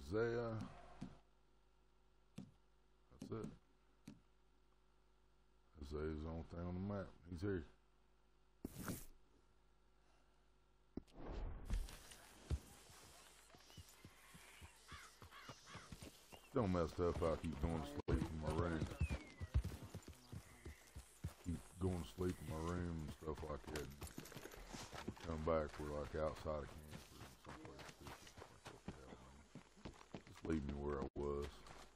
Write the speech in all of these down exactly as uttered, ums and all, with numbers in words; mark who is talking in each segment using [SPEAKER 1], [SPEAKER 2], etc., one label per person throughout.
[SPEAKER 1] Isaiah. That's it. Isaiah's the only thing on the map. He's here. Don't mess up. I keep going to sleep in my room. Keep going to sleep in my room and stuff like that. Come back, we're like outside of camper and someplace fishing. Like, what the hell, man? Just leave me where I was.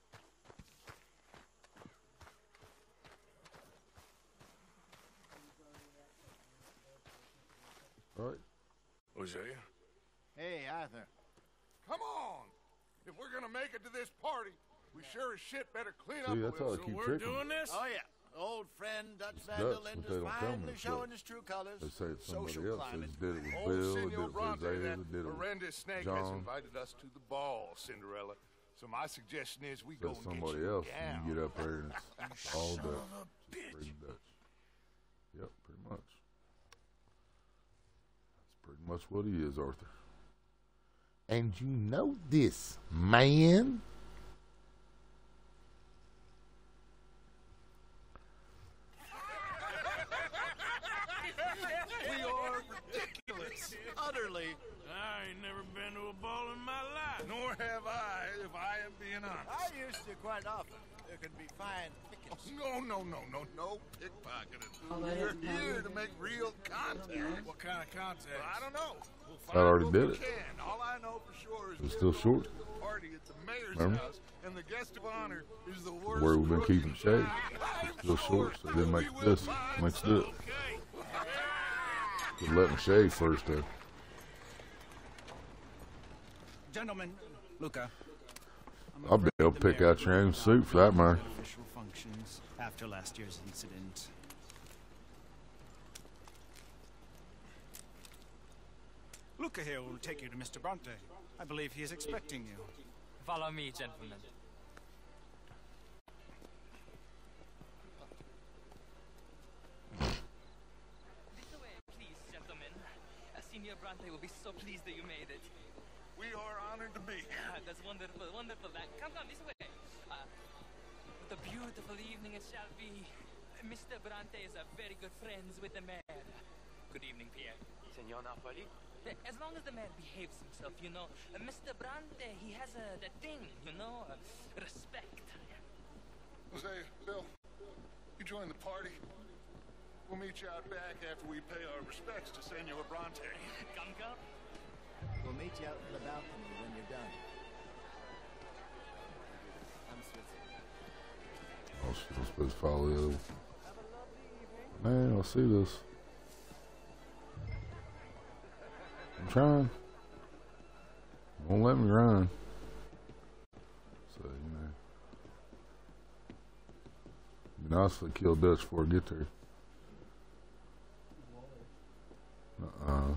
[SPEAKER 1] All right.
[SPEAKER 2] Hosea?
[SPEAKER 3] Hey, Arthur.
[SPEAKER 2] Come on! If we're gonna make it to this party, we sure as shit better clean
[SPEAKER 1] See,
[SPEAKER 2] up
[SPEAKER 1] that's
[SPEAKER 2] a
[SPEAKER 1] how
[SPEAKER 2] little.
[SPEAKER 1] I keep
[SPEAKER 2] So we're
[SPEAKER 1] tricking.
[SPEAKER 2] doing this?
[SPEAKER 3] Oh, yeah. Old friend Dutch
[SPEAKER 1] It's
[SPEAKER 3] Van
[SPEAKER 1] Dutch,
[SPEAKER 3] der
[SPEAKER 1] but
[SPEAKER 3] Linde
[SPEAKER 1] they
[SPEAKER 3] is
[SPEAKER 1] don't tell me
[SPEAKER 3] finally
[SPEAKER 1] it's
[SPEAKER 3] showing
[SPEAKER 1] Dutch.
[SPEAKER 3] his true colors.
[SPEAKER 1] They say it's somebody
[SPEAKER 3] Social
[SPEAKER 1] else.
[SPEAKER 3] climate.
[SPEAKER 1] They did it with
[SPEAKER 2] Old
[SPEAKER 1] Bill, they did
[SPEAKER 2] Senor
[SPEAKER 1] it with
[SPEAKER 2] Bronte,
[SPEAKER 1] Isaiah,
[SPEAKER 2] that
[SPEAKER 1] they did it with
[SPEAKER 2] horrendous snake has
[SPEAKER 1] John.
[SPEAKER 2] invited us to the ball, Cinderella. So my suggestion is we go
[SPEAKER 1] That's
[SPEAKER 2] and get
[SPEAKER 1] somebody
[SPEAKER 2] you
[SPEAKER 1] else,
[SPEAKER 2] a
[SPEAKER 1] and
[SPEAKER 2] gown.
[SPEAKER 1] you get up there and it's all
[SPEAKER 2] Son
[SPEAKER 1] Dutch.
[SPEAKER 2] of a
[SPEAKER 1] Just
[SPEAKER 2] bitch.
[SPEAKER 1] pretty Dutch. Yep, pretty much. That's pretty much what he is, Arthur. And you know this, man.
[SPEAKER 3] We are ridiculous. Utterly.
[SPEAKER 4] I ain't never been to a ball in my life.
[SPEAKER 2] Nor have I, if I am being honest.
[SPEAKER 3] I used to quite often. There can be fine pickings.
[SPEAKER 2] No, no, no, no, no pickpocketing. We're here to make real contact.
[SPEAKER 4] What kind of contact?
[SPEAKER 2] Well, I don't know. We'll
[SPEAKER 1] I
[SPEAKER 2] find
[SPEAKER 1] already
[SPEAKER 2] what
[SPEAKER 1] did
[SPEAKER 2] we
[SPEAKER 1] it.
[SPEAKER 2] Can. All I know for sure is
[SPEAKER 1] It's
[SPEAKER 2] we're
[SPEAKER 1] still
[SPEAKER 2] going
[SPEAKER 1] short.
[SPEAKER 2] to the party at the mayor's
[SPEAKER 1] Remember?
[SPEAKER 2] house, and the guest of honor is the worst.
[SPEAKER 1] Where we've been
[SPEAKER 2] crook
[SPEAKER 1] keeping
[SPEAKER 2] in
[SPEAKER 1] shade.
[SPEAKER 2] town.
[SPEAKER 1] Still short, so they
[SPEAKER 2] We
[SPEAKER 1] make
[SPEAKER 2] will
[SPEAKER 1] this.
[SPEAKER 2] find
[SPEAKER 1] Mixed it.
[SPEAKER 2] some.
[SPEAKER 1] Just let them shave first, though.
[SPEAKER 5] Gentlemen, Luca. I'm
[SPEAKER 1] I'll be able to
[SPEAKER 5] afraid the
[SPEAKER 1] pick
[SPEAKER 5] mayor
[SPEAKER 1] out your own
[SPEAKER 5] will
[SPEAKER 1] suit for that matter.
[SPEAKER 5] not official functions after last year's incident. Luca here will take you to Mister Bronte. I believe he is expecting you.
[SPEAKER 6] Follow me, gentlemen. This way, please, gentlemen. Uh, Senor Bronte will be so pleased that you made it.
[SPEAKER 2] We are honored to be here.
[SPEAKER 6] Ah, that's wonderful, wonderful. Uh, come, come, this way. Uh, what a beautiful evening it shall be. Mister Bronte is a very good friends with the mayor. Good evening, Pierre.
[SPEAKER 7] Senor Napoli?
[SPEAKER 6] Uh, As long as the mayor behaves himself, you know. Uh, Mister Bronte, he has a that thing, you know, uh, respect.
[SPEAKER 2] Jose, Bill, you join the party. We'll meet you out back after we pay our respects to Senor Bronte.
[SPEAKER 6] Come, come.
[SPEAKER 3] We'll meet you out in the balcony when you're done. I'm Switzerland.
[SPEAKER 1] Oh, shit, I'm supposed to follow the other. Man, I'll see this. I'm trying. Won't let me run. So, you know. It'd be nice to kill Dutch before I get there. Uh-uh.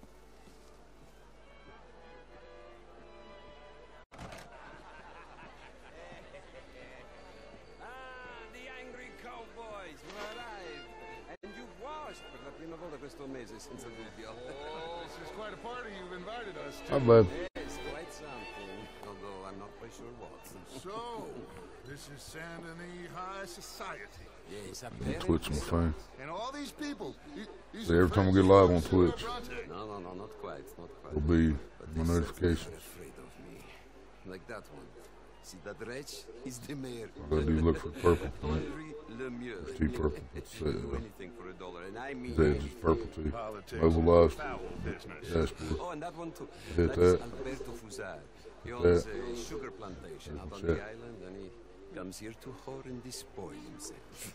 [SPEAKER 8] Ah, the angry cowboys will arrive. And you've washed per la prima volta questo mese senza dubbio.
[SPEAKER 2] Oh, this is quite a party you've invited us to.
[SPEAKER 1] Hi, bud.
[SPEAKER 8] Yes, quite something. Although I'm not quite sure what.
[SPEAKER 2] So, this is Saint Denis High Society.
[SPEAKER 8] Yes,
[SPEAKER 1] I'm
[SPEAKER 8] apparently
[SPEAKER 1] twitching my
[SPEAKER 8] so.
[SPEAKER 1] phone.
[SPEAKER 2] And all these people. th- These
[SPEAKER 1] See,
[SPEAKER 2] are
[SPEAKER 1] every time we
[SPEAKER 2] friends
[SPEAKER 1] get
[SPEAKER 2] of
[SPEAKER 1] live on
[SPEAKER 2] Senor
[SPEAKER 1] Twitch,
[SPEAKER 2] Bronte.
[SPEAKER 8] No, no, no, not quite, not quite.
[SPEAKER 1] will be
[SPEAKER 8] But
[SPEAKER 1] my
[SPEAKER 8] they said
[SPEAKER 1] notifications.
[SPEAKER 8] they're afraid of me. Like that one. See that wretch? He's the mayor.
[SPEAKER 1] All I gotta do is look for purple. Right?
[SPEAKER 8] Henri Lemieux.
[SPEAKER 1] It's too purple. It's, uh,
[SPEAKER 8] Do anything for a dollar, and I mean
[SPEAKER 1] It's just purple too.
[SPEAKER 2] Politics
[SPEAKER 1] Mobile
[SPEAKER 2] is
[SPEAKER 1] live.
[SPEAKER 2] foul business.
[SPEAKER 1] Dashboard.
[SPEAKER 8] Oh, and that one too.
[SPEAKER 1] Hit
[SPEAKER 8] That's
[SPEAKER 1] that.
[SPEAKER 8] Alberto Fusar. He
[SPEAKER 1] Hit
[SPEAKER 8] owns
[SPEAKER 1] that.
[SPEAKER 8] a sugar plantation out on
[SPEAKER 1] Check.
[SPEAKER 8] the island, and he comes here to whore and despoil himself.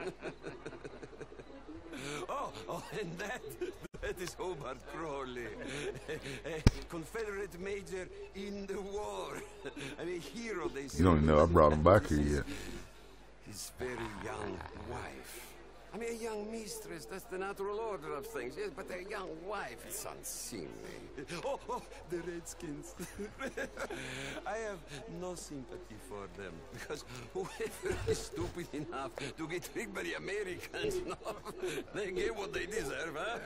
[SPEAKER 8] oh, oh, and that, that is Hobart Crawley, a Confederate major in the war. I mean, hero, they say.
[SPEAKER 1] You don't even know I brought him back here yet.
[SPEAKER 8] His very young wife. I mean, a young mistress, that's the natural order of things, yes, but a young wife is unseemly. Oh, oh, the Redskins. I have no sympathy for them, because whoever is stupid enough to get tricked by the Americans, no, they get what they deserve, huh?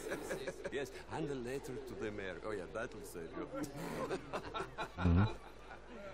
[SPEAKER 8] Yes, and a letter to the mayor. Oh, yeah, that'll save you.
[SPEAKER 1] Mm-hmm.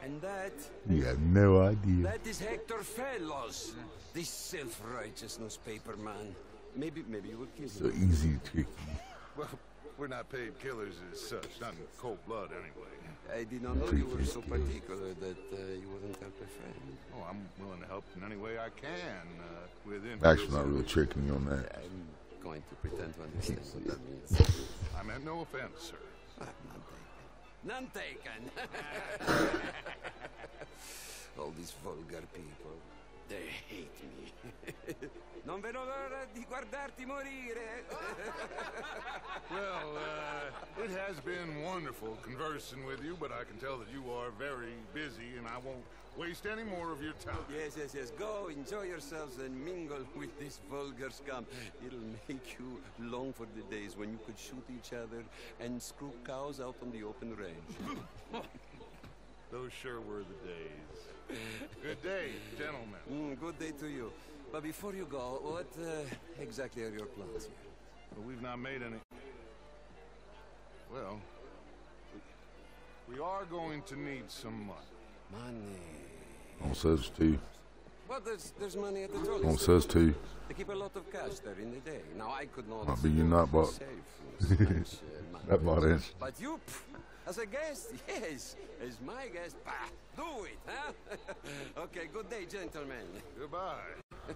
[SPEAKER 8] And that...
[SPEAKER 1] You have no idea.
[SPEAKER 8] That is Hector Fellows, this self-righteous newspaper man. Maybe, maybe you will kill
[SPEAKER 1] So
[SPEAKER 8] him.
[SPEAKER 1] easy to trick you.
[SPEAKER 2] Well, we're not paid killers as such, not in cold blood anyway.
[SPEAKER 8] I did not know you were so particular that uh, you wouldn't help a friend.
[SPEAKER 2] Oh, I'm willing to help in any way I can, uh, within...
[SPEAKER 1] Actually, not really tricking you on that.
[SPEAKER 8] I'm going to pretend to understand what that means.
[SPEAKER 2] I meant no offense, sir.
[SPEAKER 8] Ah, none taken. None taken. All these vulgar people, they hate me. Non vedo l'ora di guardarti morire.
[SPEAKER 2] Well, uh, it has been wonderful conversing with you, but I can tell that you are very busy, and I won't waste any more of your time.
[SPEAKER 8] Yes, yes, yes. Go, enjoy yourselves, and mingle with this vulgar scum. It'll make you long for the days when you could shoot each other and screw cows out on the open range.
[SPEAKER 2] Those sure were the days. Good day, gentlemen.
[SPEAKER 8] Mm, good day to you. But before you go, what uh, exactly are your plans here?
[SPEAKER 2] Well, we've not made any... Well, we, we are going to need some money.
[SPEAKER 8] Money.
[SPEAKER 1] On says to.
[SPEAKER 8] Well, there's, there's money at the trolley
[SPEAKER 1] On
[SPEAKER 8] store.
[SPEAKER 1] says to.
[SPEAKER 8] They keep a lot of cash there in the day. Now, I could not...
[SPEAKER 1] Might be you not bought.
[SPEAKER 8] Safe, uh, snatch, uh, money.
[SPEAKER 1] That bought in.
[SPEAKER 8] But you, pff, as a guest, yes. As my guest, bah, do it, huh? Okay, good day, gentlemen.
[SPEAKER 2] Goodbye.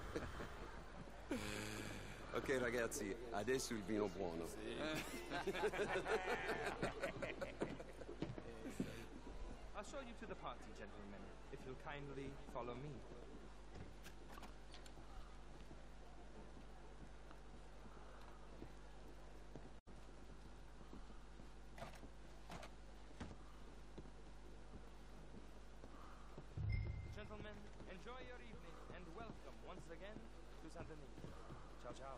[SPEAKER 8] Ok ragazzi, adesso il vino buono.
[SPEAKER 6] I'll show you to the party, gentlemen, if you'll kindly follow me. Gentlemen, enjoy your evening and welcome once again to Saint Denis. Ciao, ciao.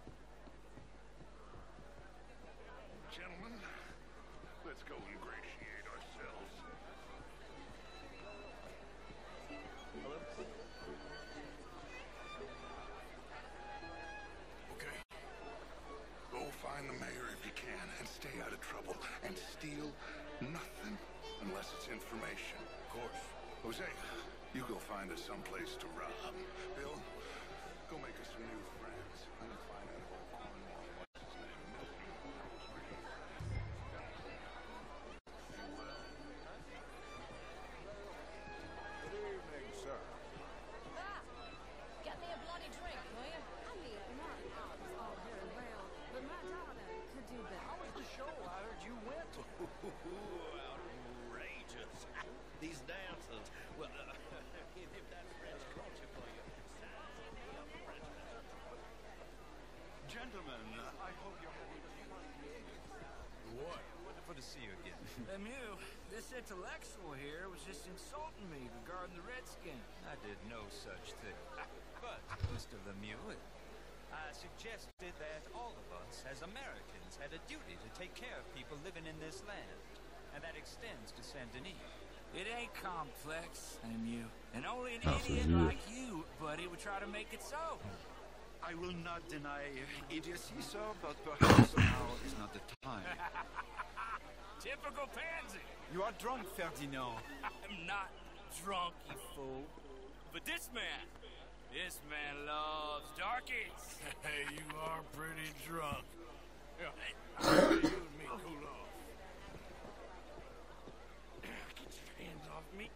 [SPEAKER 2] Gentlemen, let's go ingratiate ourselves. Okay. Go find the mayor if you can and stay out of trouble and steal nothing unless it's information. Of course. Jose, you go find us someplace to rob. Bill, go make us some new friends. I'm gonna find that whole Cornwall, what's his name?
[SPEAKER 7] Good evening, sir.
[SPEAKER 9] Ah, get me a bloody drink, will you? I mean, my house is all very well, but my daughter could do better.
[SPEAKER 7] How was the show? I heard you went. Outrageous. These dances. Well, uh, if that's French culture for you. Gentlemen, I hope you're having What? Wonderful to see you again.
[SPEAKER 4] Lemieux, this intellectual here was just insulting me regarding the Redskins.
[SPEAKER 5] I did no such thing. But, Mister Lemieux, I suggested that all of us, as Americans, had a duty to take care of people living in this land. And that extends to Saint Denis.
[SPEAKER 4] It ain't complex, Lemieux. And only an
[SPEAKER 1] That's
[SPEAKER 4] idiot
[SPEAKER 1] legit.
[SPEAKER 4] like you, buddy, would try to make it so.
[SPEAKER 7] I will not deny idiocy, sir, but perhaps now is not the time.
[SPEAKER 4] Typical pansy.
[SPEAKER 7] You are drunk, Ferdinand.
[SPEAKER 4] I'm not drunk, you fool. But this man, this man loves darkies.
[SPEAKER 10] Hey, you are pretty drunk. Yeah, hey, you and me cool off. Get your hands off me.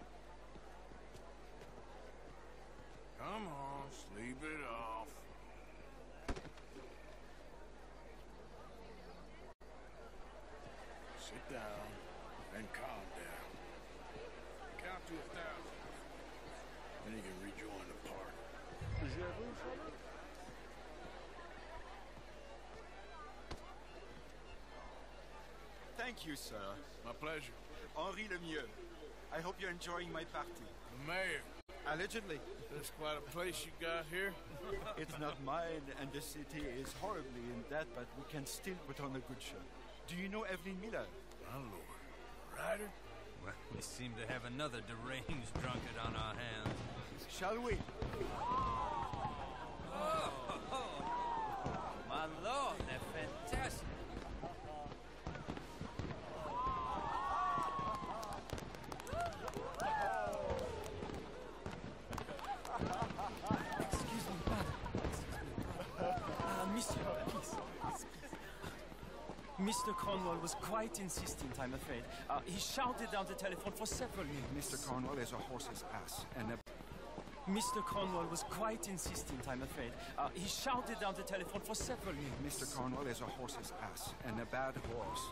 [SPEAKER 10] Come on, sleep it off. Sit down and calm down. Count to a thousand. Then you can rejoin the party.
[SPEAKER 7] Thank you, sir.
[SPEAKER 10] My pleasure.
[SPEAKER 7] Henri Lemieux. I hope you're enjoying my party.
[SPEAKER 10] The mayor.
[SPEAKER 7] Allegedly.
[SPEAKER 10] That's quite a place you got here.
[SPEAKER 7] It's not mine, and the city is horribly in debt, but we can still put on a good show. Do you know Evelyn Miller?
[SPEAKER 10] My lord. Ryder?
[SPEAKER 5] Well, we seem to have another deranged drunkard on our hands.
[SPEAKER 7] Shall we?
[SPEAKER 5] My lord, they're fantastic.
[SPEAKER 11] Mister Cornwall was quite insistent, I'm afraid. Uh, he shouted down the telephone for several minutes.
[SPEAKER 7] Mister Cornwall is a horse's ass, and a...
[SPEAKER 11] Mister Cornwall was quite insistent, I'm afraid. Uh, he shouted down the telephone for several minutes.
[SPEAKER 7] Mister Cornwall is a horse's ass, and a bad horse.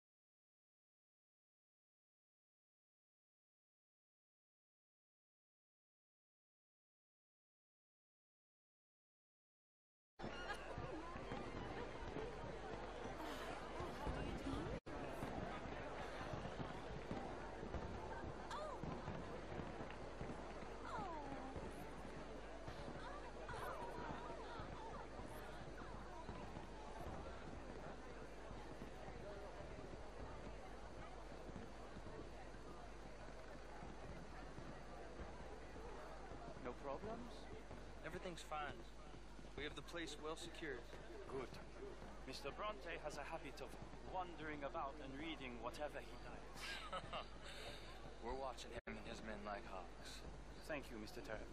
[SPEAKER 12] Problems? Everything's fine. We have the place well secured.
[SPEAKER 11] Good. Mister Bronte has a habit of wandering about and reading whatever he likes.
[SPEAKER 12] We're watching him and his men like hawks.
[SPEAKER 11] Thank you, Mister Turner.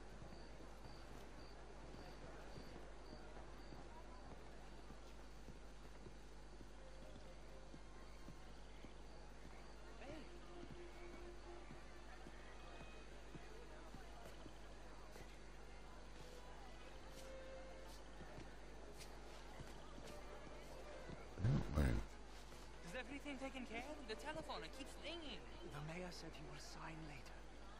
[SPEAKER 6] Taken care of? The telephone, it keeps ringing.
[SPEAKER 11] The mayor said he will sign later.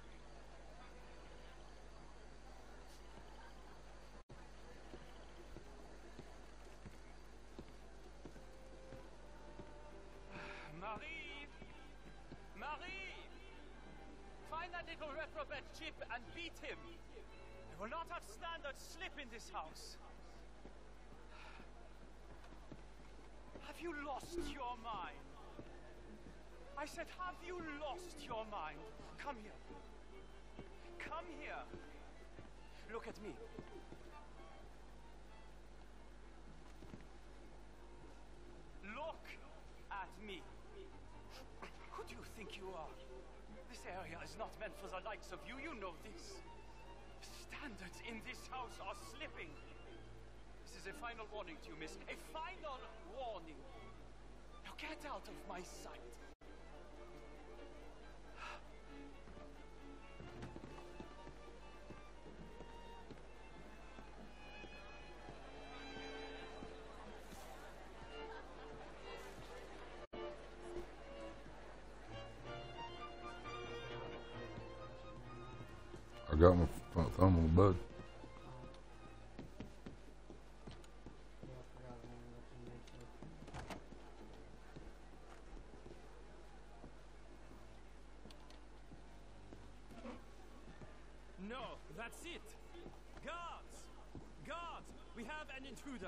[SPEAKER 13] Marie! Marie! Find that little reprobate Chip and beat him. I will not have standards slip in this house. Have you lost your mind? I said, have you lost your mind? Come here. Come here. Look at me. Look at me. Who do you think you are? This area is not meant for the likes of you. You know this. Standards in this house are slipping. This is a final warning to you, miss. A final warning. Now get out of my sight.
[SPEAKER 1] I got my front thumb on the button.
[SPEAKER 11] No, that's it. Guards! Guards! We have an intruder.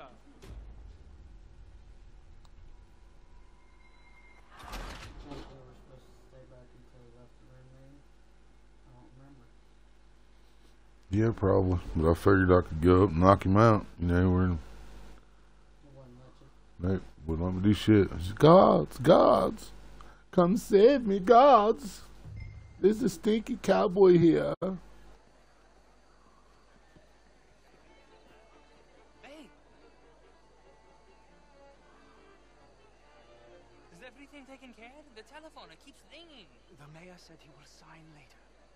[SPEAKER 1] Yeah, probably. But I figured I could go up and knock him out. You know, we're in. Nope, wouldn't let me do shit. I said, gods, gods, come save me, gods. There's a stinky cowboy here.
[SPEAKER 13] Hey! Is everything taken care of? The telephone, it keeps ringing.
[SPEAKER 11] The mayor said he will sign later.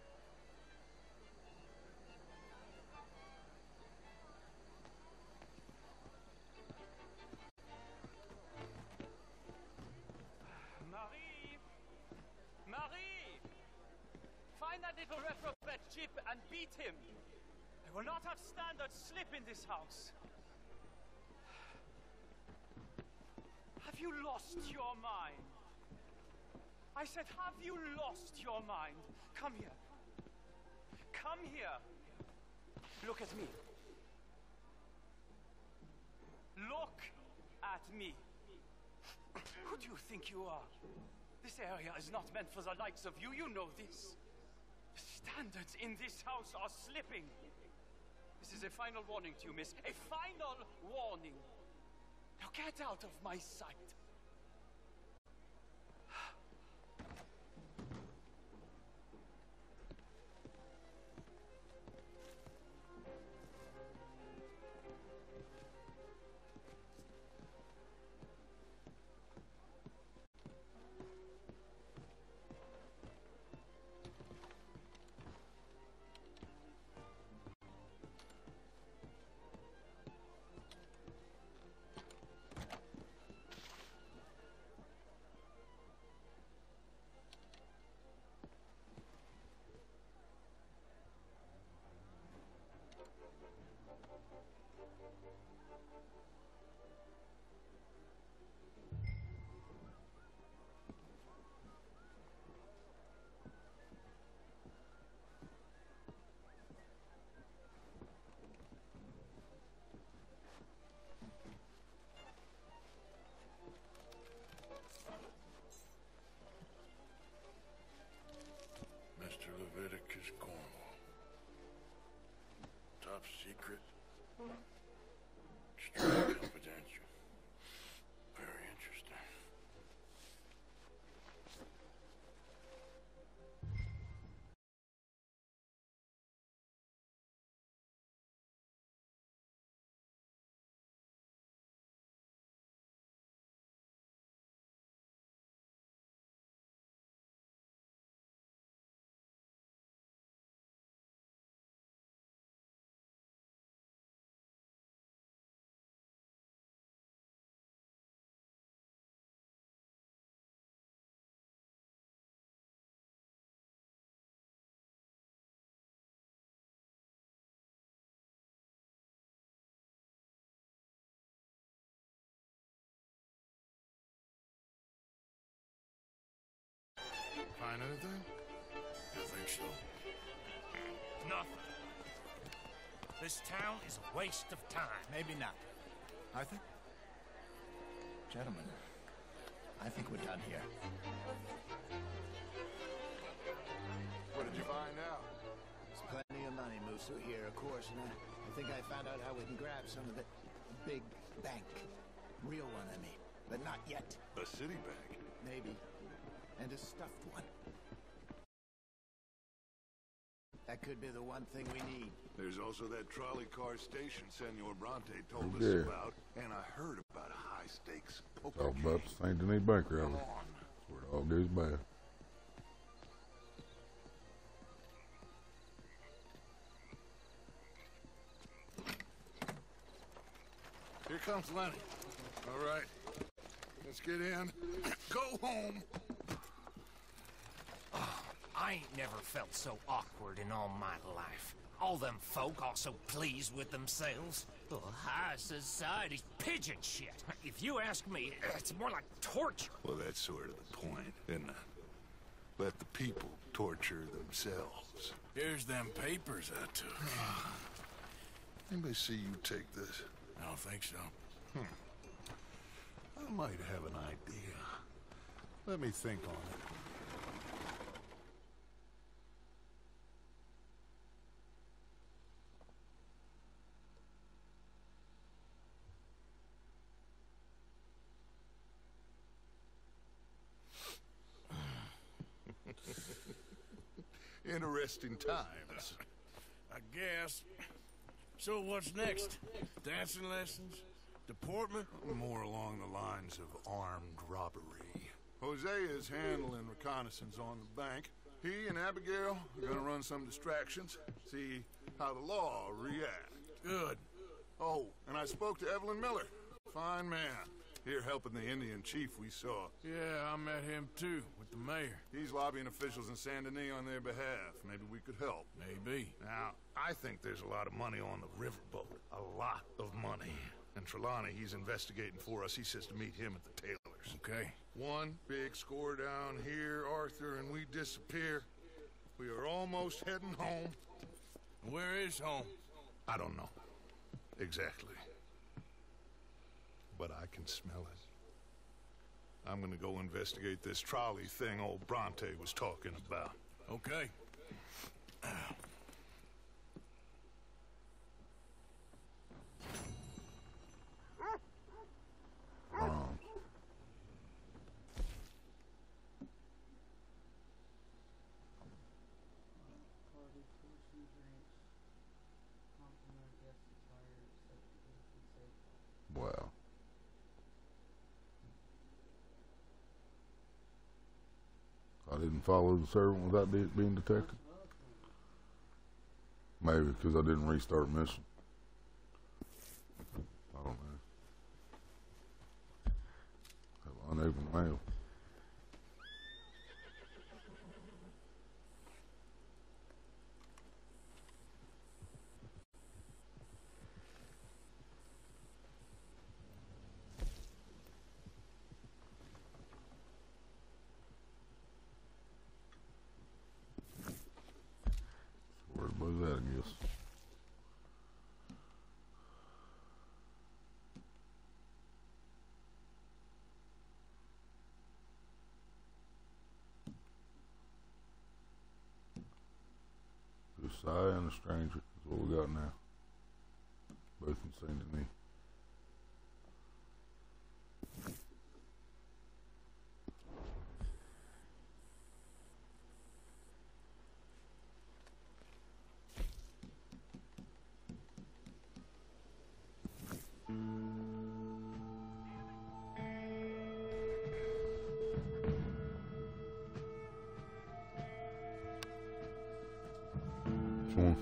[SPEAKER 13] Find that little reprobate Chip and beat him. I will not have standards slip in this house. Have you lost your mind? I said, have you lost your mind? Come here. Come here. Look at me. Look at me. Who do you think you are? This area is not meant for the likes of you. You know this. Standards in this house are slipping. This is a final warning to you, miss. A final warning. Now get out of my sight.
[SPEAKER 10] secret. Strictly confidential. Very interesting.
[SPEAKER 2] Find anything?
[SPEAKER 10] I think so.
[SPEAKER 14] Nothing. This town is a waste of time.
[SPEAKER 3] Maybe not. Arthur? Gentlemen, I think we're done here.
[SPEAKER 2] What did you find out?
[SPEAKER 3] There's plenty of money moves through here, of course, and I, I think I found out how we can grab some of it. A big bank. Real one, I mean. But not yet.
[SPEAKER 2] A city bank?
[SPEAKER 3] Maybe. And a stuffed one. That could be the one thing we need.
[SPEAKER 2] There's also that trolley car station Senor Bronte told us
[SPEAKER 1] Yeah.
[SPEAKER 2] about, and I heard about a high-stakes
[SPEAKER 1] It's all about the Saint Denis Bank rally. That's where it all goes bad.
[SPEAKER 2] Here comes Lenny. All right, let's get in. Go home.
[SPEAKER 14] I ain't never felt so awkward in all my life. All them folk all so pleased with themselves. Oh, high society's pigeon shit. If you ask me, it's more like torture.
[SPEAKER 2] Well, that's sort of the point, isn't it? Let the people torture themselves.
[SPEAKER 10] Here's them papers I took.
[SPEAKER 2] Anybody see you take this?
[SPEAKER 10] I don't think so.
[SPEAKER 2] Hmm. I might have an idea. Let me think on it. Interesting times.
[SPEAKER 10] I guess. So what's next? Dancing lessons? Deportment?
[SPEAKER 2] More along the lines of armed robbery. Hosea is handling reconnaissance on the bank. He and Abigail are gonna run some distractions, see how the law reacts.
[SPEAKER 10] Good.
[SPEAKER 2] Oh, and I spoke to Evelyn Miller. Fine man. Here helping the Indian chief we saw.
[SPEAKER 10] Yeah, I met him too, with the mayor.
[SPEAKER 2] He's lobbying officials in Saint Denis on their behalf. Maybe we could help.
[SPEAKER 10] Maybe.
[SPEAKER 2] Now, I think there's a lot of money on the riverboat. A lot of money. And Trelawney, he's investigating for us. He says to meet him at the Taylors.
[SPEAKER 10] Okay.
[SPEAKER 2] One big score down here, Arthur, and we disappear. We are almost heading home.
[SPEAKER 10] Where is home?
[SPEAKER 2] I don't know. Exactly. But I can smell it. I'm gonna go investigate this trolley thing old Bronte was talking about.
[SPEAKER 10] Okay.
[SPEAKER 1] Um, wow. I didn't follow the servant without de being detected. Maybe because I didn't restart mission. I don't know. Have unopened mail. Where was that, I guess? Josiah and a stranger is what we got now. both in Saint Denis. Which one?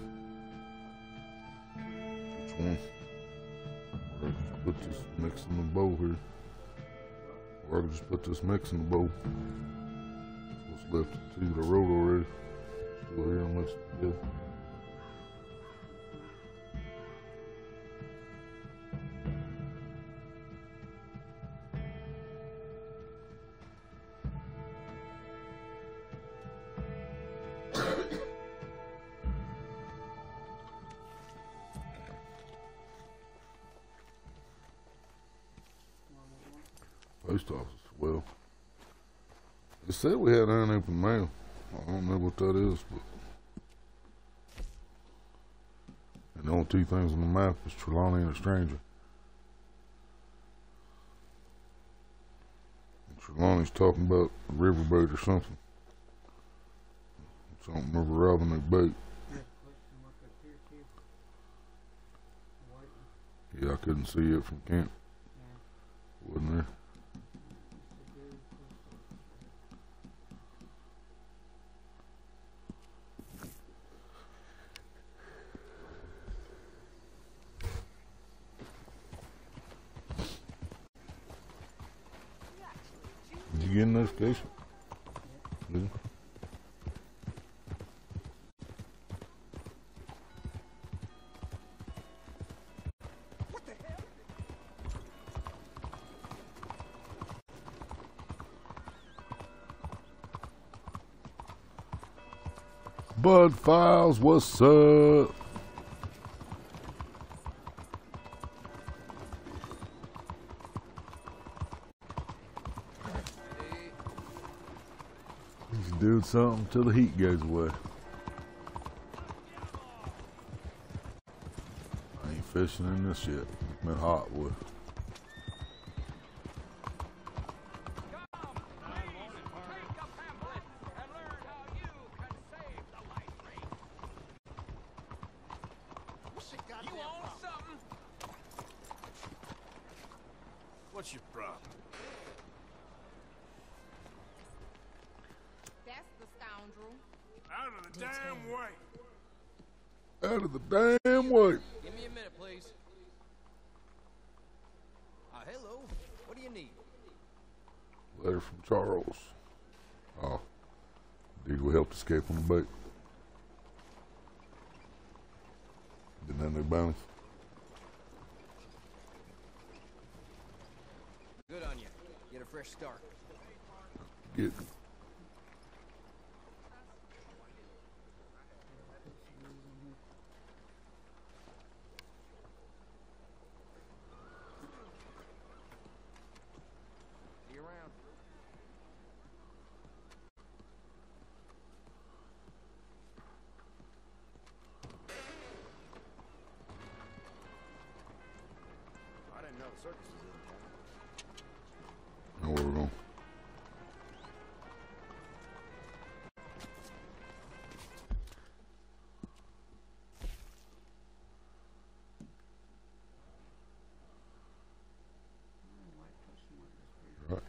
[SPEAKER 1] Which one? Or just put this mix in the bowl here. Or I could just put this mix in the bowl. That's what's left of the two that I wrote already. Still here unless it's good. Post office. Well, it said we had unopened mail. I don't know what that is, but and the only two things on the map is Trelawney and a stranger. And Trelawney's talking about a riverboat or something. Something of a robbing their boat. Yeah, I couldn't see it from camp. Wasn't there? Did you get a notification? Did you? Bud Files, what's up? He's doing something till the heat goes away. I ain't fishing in this yet. It's been hot, boy.
[SPEAKER 10] What's your problem?
[SPEAKER 9] That's the scoundrel.
[SPEAKER 10] Out of the damn way!
[SPEAKER 1] Out of the damn way!
[SPEAKER 12] Give me a minute, please. Uh, hello. What do you need?
[SPEAKER 1] Letter from Charles. Oh. Dude, we helped escape on the boat. Didn't have no bounties.
[SPEAKER 12] Good on you. Get a fresh start.
[SPEAKER 1] Good.
[SPEAKER 12] See you around.
[SPEAKER 10] I didn't know the circus was in town.
[SPEAKER 1] Know where we're going. Right.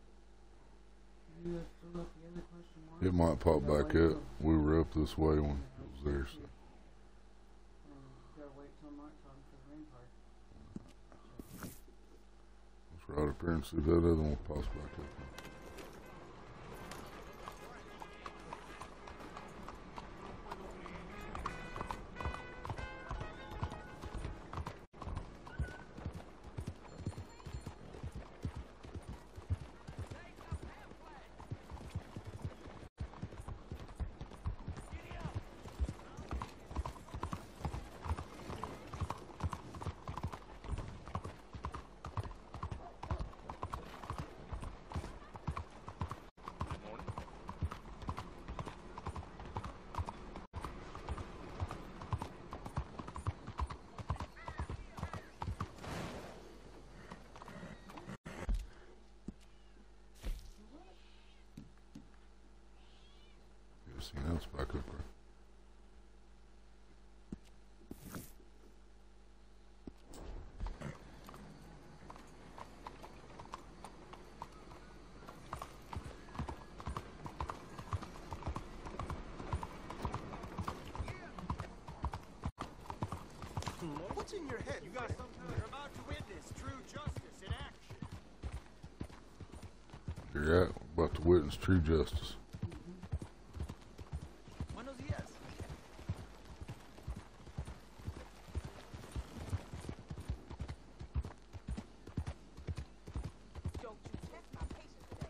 [SPEAKER 1] It might pop back up. We were up this way when it was there, so. Let's ride up here and see if that other one pops back up. it's back up there.
[SPEAKER 15] What's in your head? You got something? You're about to witness true justice in action.
[SPEAKER 1] You're at, we're about to witness true justice.
[SPEAKER 15] Buenos dias.
[SPEAKER 9] Don't you test my patience today.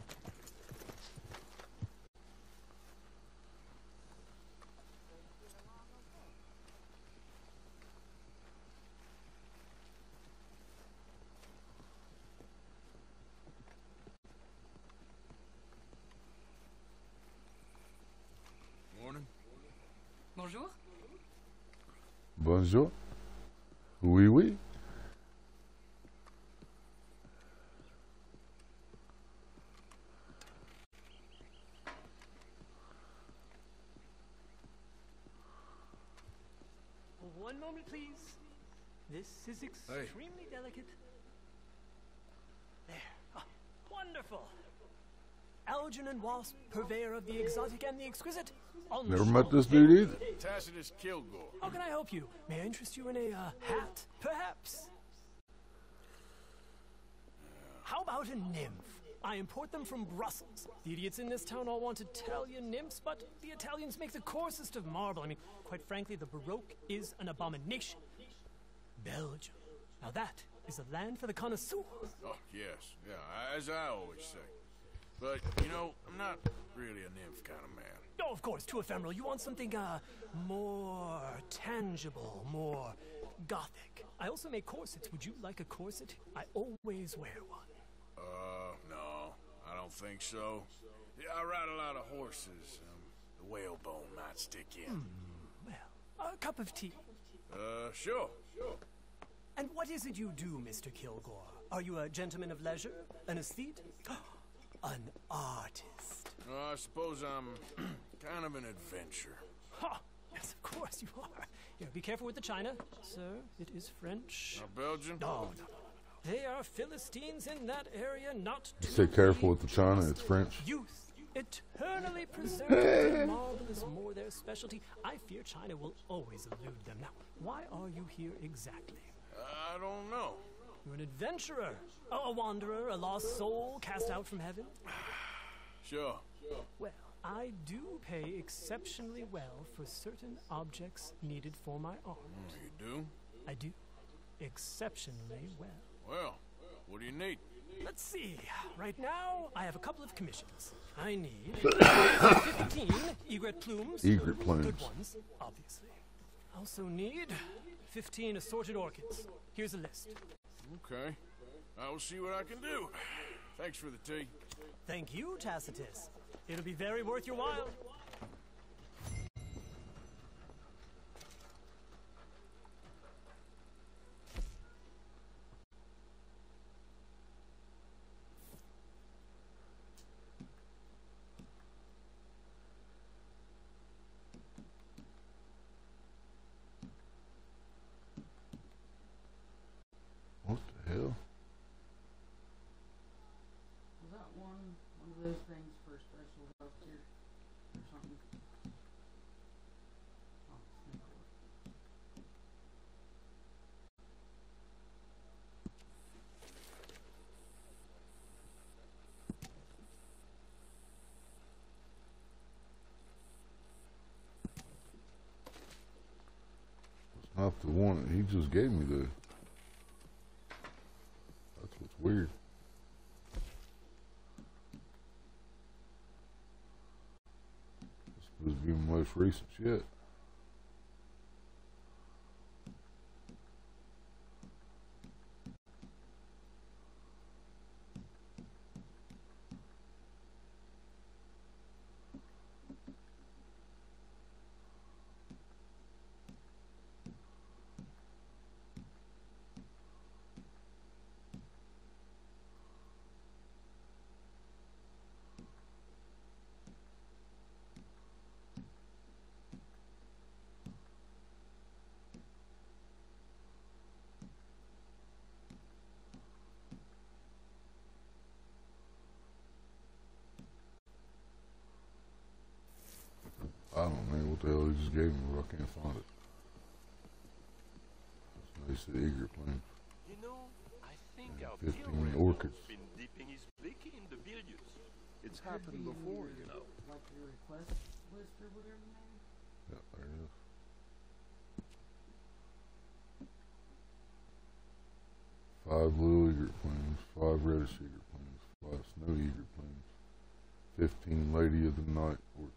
[SPEAKER 10] Morning.
[SPEAKER 6] Bonjour.
[SPEAKER 1] Bonjour. Oui, oui.
[SPEAKER 16] One moment, please. This is extremely delicate. There. Ah, wonderful. Algernon Wasp, purveyor of the exotic and the exquisite. On the
[SPEAKER 1] Never
[SPEAKER 16] show.
[SPEAKER 1] met this dude either.
[SPEAKER 10] Tacitus Kilgore.
[SPEAKER 16] How can I help you? May I interest you in a uh, hat, perhaps? How about a nymph? I import them from Brussels. The idiots in this town all want Italian nymphs, but the Italians make the coarsest of marble. I mean, quite frankly, the Baroque is an abomination. Belgium. Now that is a land for the connoisseur.
[SPEAKER 10] Oh, yes. Yeah, as I always say. But, you know, I'm not really a nymph kind of man.
[SPEAKER 16] Oh, of course, too ephemeral. You want something, uh, more tangible, more gothic. I also make corsets. Would you like a corset? I always wear one.
[SPEAKER 10] Uh, no, I don't think so. Yeah, I ride a lot of horses. Um, the whalebone might stick in.
[SPEAKER 16] Hmm, well, a cup of tea.
[SPEAKER 10] Uh, sure, sure.
[SPEAKER 16] And what is it you do, Mister Kilgore? Are you a gentleman of leisure? An aesthete? An artist?
[SPEAKER 10] Uh, I suppose I'm kind of an adventurer.
[SPEAKER 16] Ha! Yes, of course you are. Here, be careful with the china. Sir, it is French.
[SPEAKER 10] Not Belgian?
[SPEAKER 16] No, no, no, no, no. They are Philistines in that area, not to
[SPEAKER 1] Say careful with the china, it's French.
[SPEAKER 16] Youth, eternally preserved and marble is more their specialty. I fear China will always elude them. Now, why are you here exactly?
[SPEAKER 10] I don't know.
[SPEAKER 16] You're an adventurer, a, a wanderer, a lost soul cast out from heaven?
[SPEAKER 10] Sure.
[SPEAKER 16] Well, I do pay exceptionally well for certain objects needed for my art.
[SPEAKER 10] You do?
[SPEAKER 16] I do. Exceptionally well.
[SPEAKER 10] Well, what do you need?
[SPEAKER 16] Let's see. Right now, I have a couple of commissions. I need fifteen egret plumes.
[SPEAKER 1] Egret plumes.
[SPEAKER 16] Good ones, obviously. Also need fifteen assorted orchids. Here's a list.
[SPEAKER 10] Okay. I will see what I can do. Thanks for the tea.
[SPEAKER 16] Thank you, Tacitus. It'll be very worth your while.
[SPEAKER 1] What the hell?
[SPEAKER 17] Was that one one of those things for special health care or something? Oh, snake oil.
[SPEAKER 1] It's not the one he just gave me though. That's what's weird. This supposed to be my most recent shit. just gave me, but I can't find it. They said egret plains.
[SPEAKER 18] You know, I think
[SPEAKER 1] And
[SPEAKER 18] our
[SPEAKER 1] fifteen
[SPEAKER 18] Bill
[SPEAKER 1] orchids.
[SPEAKER 18] been dipping his blicky in the billiards.
[SPEAKER 10] It's happened before, you know.
[SPEAKER 17] Like your request list or whatever, maybe?
[SPEAKER 1] Yeah, there it is. Five blue egret plains, five reddish egret plains, five snow egret plains, fifteen lady of the night orchids.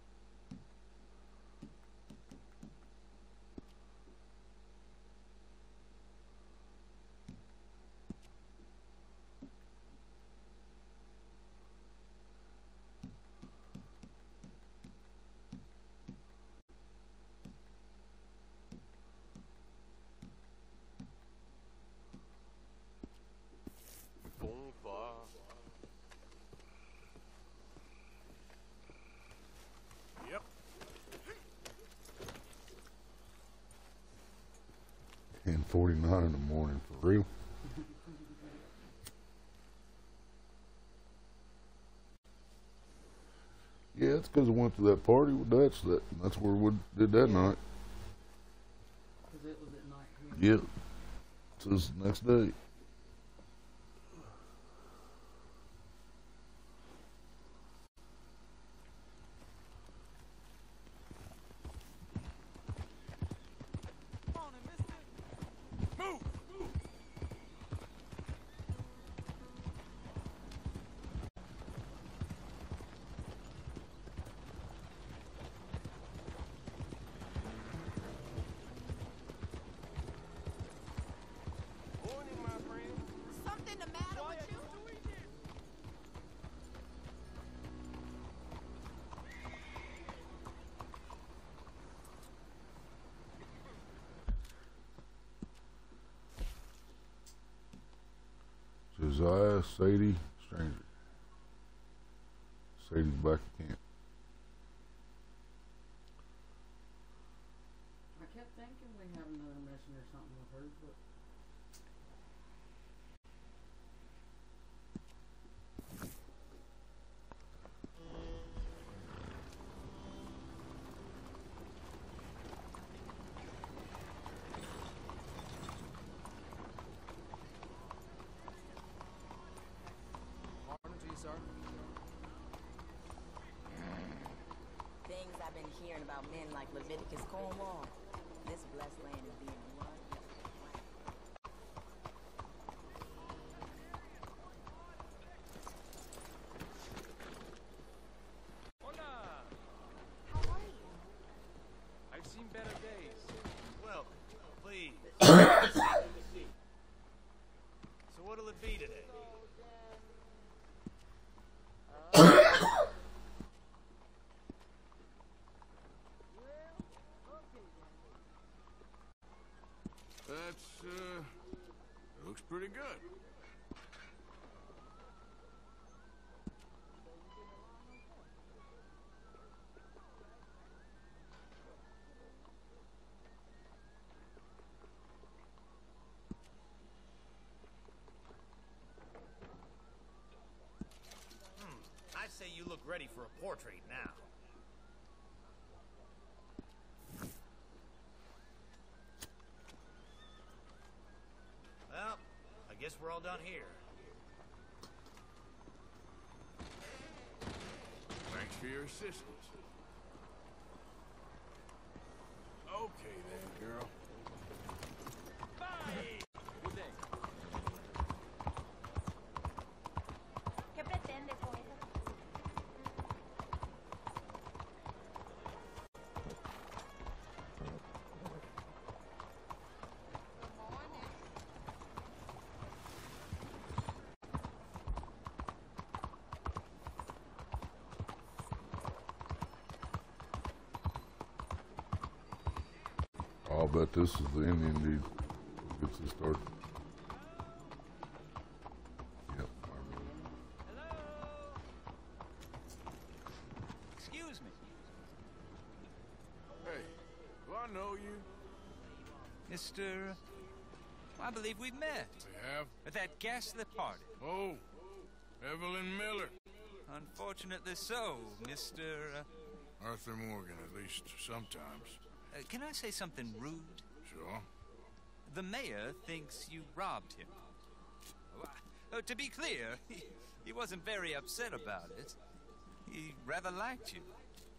[SPEAKER 18] Bon va.
[SPEAKER 10] Yep.
[SPEAKER 1] ten forty-nine in the morning, for real. Yeah, it's because I went to that party with Dutch. That that's where we did that night.
[SPEAKER 17] Because it was at night here.
[SPEAKER 1] Yep. So it's the next day.
[SPEAKER 10] Move!
[SPEAKER 18] Morning, my friend.
[SPEAKER 9] Something the matter with you?
[SPEAKER 1] Josiah, Sadie, stranger. Sadie's back at camp.
[SPEAKER 17] I kept thinking we had another mission or something with her, but
[SPEAKER 15] Morning to you, sir.
[SPEAKER 19] Things I've been hearing about men like Leviticus Cornwall. This blessed land is being what?
[SPEAKER 12] Hola!
[SPEAKER 9] How are you?
[SPEAKER 12] I've seen better days.
[SPEAKER 15] Well, please. So what'll it be today?
[SPEAKER 10] That's, uh, looks pretty good.
[SPEAKER 15] Hmm. I say you look ready for a portrait now. Well, I guess we're all done here.
[SPEAKER 10] Thanks for your assistance. Okay then, girl.
[SPEAKER 12] Good day.
[SPEAKER 9] ¿Qué pretende con eso?
[SPEAKER 1] I'll bet this is the Indian dude who gets us started. Yep.
[SPEAKER 5] Excuse me.
[SPEAKER 10] Hey, do I know you?
[SPEAKER 5] Mister I believe we met.
[SPEAKER 10] We have?
[SPEAKER 5] At that gaslit party.
[SPEAKER 10] Oh, Evelyn Miller.
[SPEAKER 5] Unfortunately so, Mister Uh,
[SPEAKER 10] Arthur Morgan, at least sometimes.
[SPEAKER 5] Uh, can I say something rude?
[SPEAKER 10] Sure.
[SPEAKER 5] The mayor thinks you robbed him. Uh, to be clear, he, he wasn't very upset about it. He rather liked you.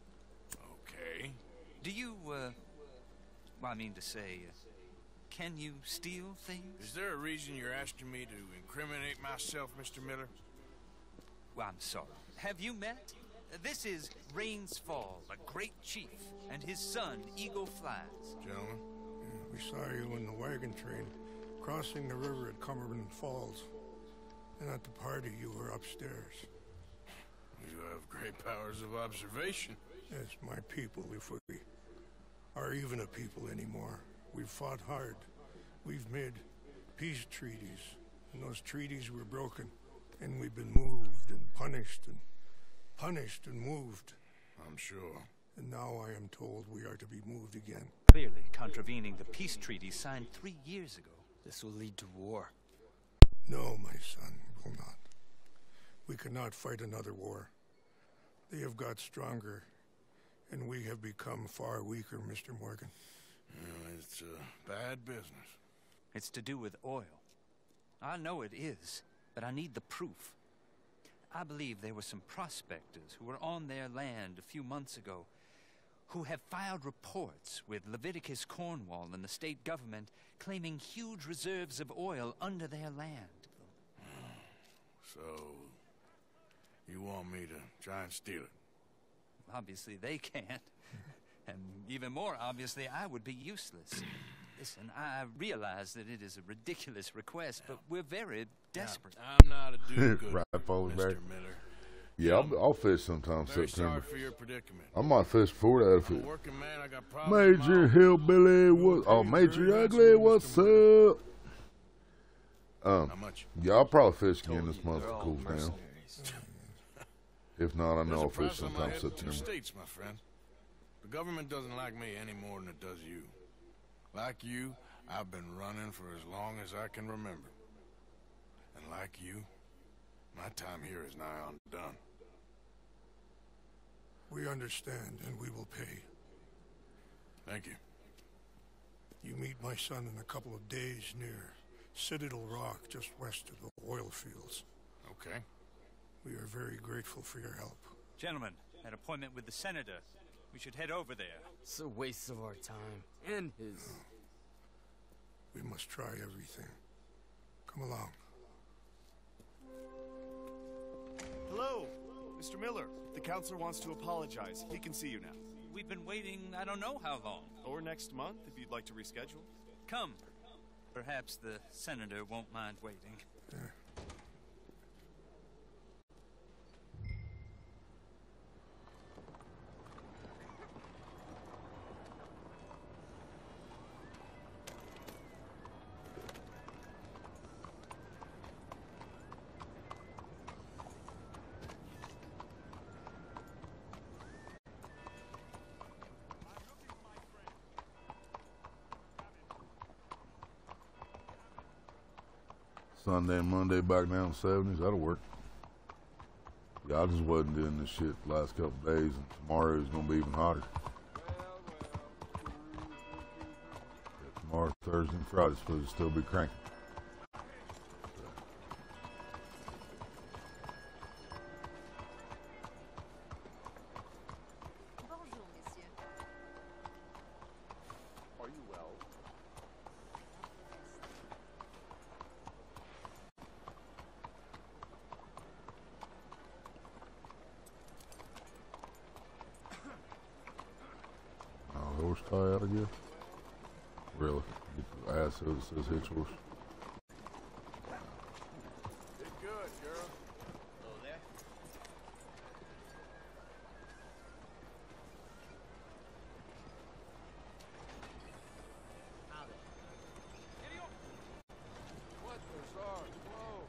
[SPEAKER 10] Okay.
[SPEAKER 5] Do you, uh... well, I mean to say, uh, can you steal things?
[SPEAKER 10] Is there a reason you're asking me to incriminate myself, Mister Miller?
[SPEAKER 5] Well, I'm sorry. Have you met? This is Rains Fall, a great chief, and his son, Eagle Flies.
[SPEAKER 10] Gentlemen?
[SPEAKER 20] Yeah, we saw you in the wagon train, crossing the river at Cumberland Falls. And at the party, you were upstairs.
[SPEAKER 10] You have great powers of observation.
[SPEAKER 20] Yes, my people, if we are even a people anymore. We've fought hard. We've made peace treaties, and those treaties were broken. And we've been moved and punished and punished and moved.
[SPEAKER 10] I'm sure.
[SPEAKER 20] And now I am told we are to be moved again.
[SPEAKER 5] Clearly contravening the peace treaty signed three years ago.
[SPEAKER 12] This will lead to war.
[SPEAKER 20] No, my son, it will not. We cannot fight another war. They have got stronger, and we have become far weaker, Mister Morgan.
[SPEAKER 10] Well, it's a bad business.
[SPEAKER 5] It's to do with oil. I know it is, but I need the proof. I believe there were some prospectors who were on their land a few months ago who have filed reports with Leviticus Cornwall and the state government claiming huge reserves of oil under their land.
[SPEAKER 10] So, you want me to try and steal it?
[SPEAKER 5] Obviously they can't. And even more obviously, I would be useless. Listen, I realize that it is a ridiculous request, but we're very desperate.
[SPEAKER 10] Now, I'm not a do-good,
[SPEAKER 1] Right, Paul,
[SPEAKER 10] Mister
[SPEAKER 1] back.
[SPEAKER 10] Miller.
[SPEAKER 1] Yeah, I'll, I'll fish sometime
[SPEAKER 10] Very
[SPEAKER 1] September.
[SPEAKER 10] sorry for your predicament.
[SPEAKER 1] I might fish before that if
[SPEAKER 10] I'm a
[SPEAKER 1] it.
[SPEAKER 10] working man, I got problems.
[SPEAKER 1] Major Hillbilly, what? Oh, Major Ugly, what's up? Um,
[SPEAKER 10] How much?
[SPEAKER 1] yeah, I'll probably fish again this month to cool down. If not, I know I'll
[SPEAKER 10] There's a
[SPEAKER 1] fish
[SPEAKER 10] price on my
[SPEAKER 1] sometime
[SPEAKER 10] head in two
[SPEAKER 1] September.
[SPEAKER 10] states, my friend. The government doesn't like me any more than it does you. Like you, I've been running for as long as I can remember. And like you, my time here is nigh on done.
[SPEAKER 20] We understand, and we will pay.
[SPEAKER 10] Thank you.
[SPEAKER 20] You meet my son in a couple of days near Citadel Rock, just west of the oil fields.
[SPEAKER 10] Okay.
[SPEAKER 20] We are very grateful for your help.
[SPEAKER 5] Gentlemen, an appointment with the senator. We should head over there.
[SPEAKER 12] It's a waste of our time. And his.
[SPEAKER 20] We must try everything. Come along.
[SPEAKER 21] Hello, Mister Miller. The counselor wants to apologize. He can see you now.
[SPEAKER 5] We've been waiting I don't know how long.
[SPEAKER 21] Or next month, if you'd like to reschedule.
[SPEAKER 5] Come. Perhaps the senator won't mind waiting.
[SPEAKER 20] Yeah.
[SPEAKER 1] Sunday and Monday back down seventies, that'll work. Yeah, I just wasn't doing this shit the last couple of days, and tomorrow is gonna be even hotter. Yeah, tomorrow, Thursday, and Friday's supposed to still be cranking.
[SPEAKER 9] Bonjour, monsieur.
[SPEAKER 18] Are you well?
[SPEAKER 1] Uh, horse tie out, I guess. Really? Get the ass so it says hitch horse.
[SPEAKER 10] Did good, girl.
[SPEAKER 12] Hello there.
[SPEAKER 10] What the sorry? Whoa.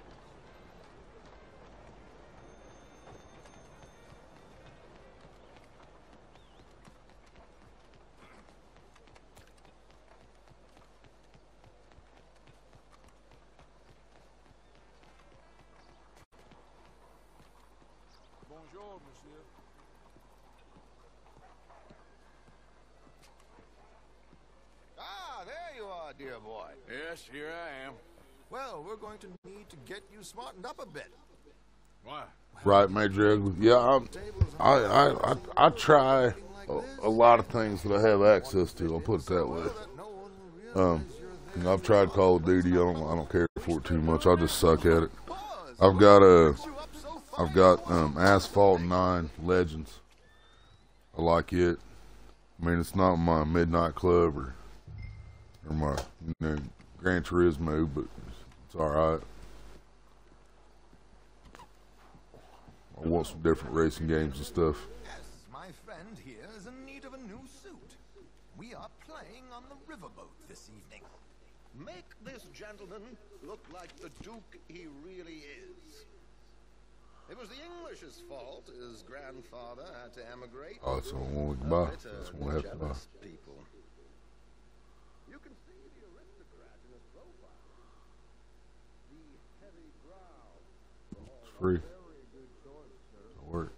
[SPEAKER 10] Bonjour, monsieur.
[SPEAKER 3] are, dear boy.
[SPEAKER 10] Yes, here I am.
[SPEAKER 3] Well, we're going to need to get you smartened up a bit.
[SPEAKER 10] Why?
[SPEAKER 1] Right, Major Ugly. Yeah, I'm, I, I, I, I try a, a lot of things that I have access to. I'll put it that way. Um, you know, I've tried Call of Duty. I don't, I don't care for it too much. I just suck at it. I've got a, I've got um, Asphalt nine Legends. I like it. I mean, it's not my Midnight Club or, or my, you know, Gran Turismo, but it's all right. I want some different racing games and stuff.
[SPEAKER 3] Yes, my friend here is in need of a new suit. We are playing on the riverboat this evening.
[SPEAKER 15] Make this gentleman look like the Duke he really is. It was the English's fault his grandfather had to emigrate.
[SPEAKER 1] Oh, that's the one we can buy. That's what we have to buy.
[SPEAKER 15] People. You can see the aristocrat in his profile. The heavy brow.
[SPEAKER 1] It's free. It'll work.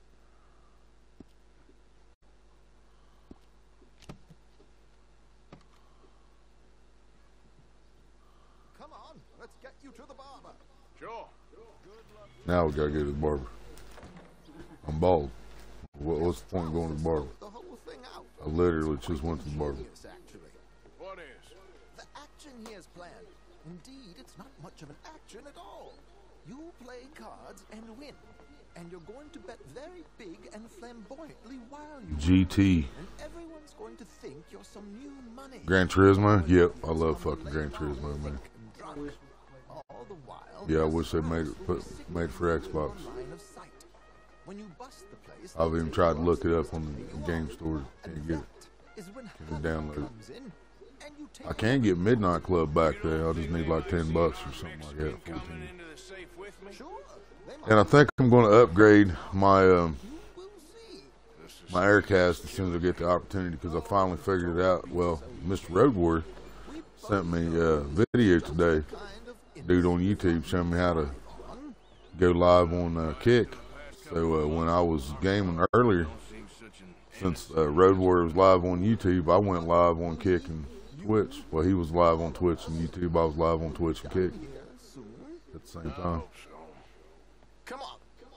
[SPEAKER 3] Come on, let's get you to the barber.
[SPEAKER 10] Sure.
[SPEAKER 1] Now we gotta go to the barber. I'm bald. What, what's the point of going to the barber?
[SPEAKER 3] The whole thing out.
[SPEAKER 1] I literally just went to the barber.
[SPEAKER 3] Actually.
[SPEAKER 10] What is?
[SPEAKER 3] The action he has planned. Indeed, it's not much of an action at all. You play cards and win. And you're going to bet very big and flamboyantly while you
[SPEAKER 1] G T.
[SPEAKER 3] And everyone's going to think you're some new money.
[SPEAKER 1] Gran Turismo? Yep, I love fucking Gran Turismo, man.
[SPEAKER 3] All the while,
[SPEAKER 1] Yeah, I wish they made it put made it for Xbox.
[SPEAKER 3] when you bust the place,
[SPEAKER 1] I've even tried to look it up on the game store. Can't get it. Can't download it. I can get Midnight Club back there. I just need like ten bucks or something like that. fourteen. And I think I'm going to upgrade my um, my Aircast as soon as I get the opportunity, because I finally figured it out. Well, Mister Road Warrior sent me a video today, dude on YouTube, showing me how to go live on uh, Kick. So uh, when I was gaming earlier, since uh, Road Warrior was live on YouTube, I went live on Kick and Twitch. Well, he was live on Twitch and YouTube. I was live on Twitch and Kick at the same time.
[SPEAKER 3] Come on.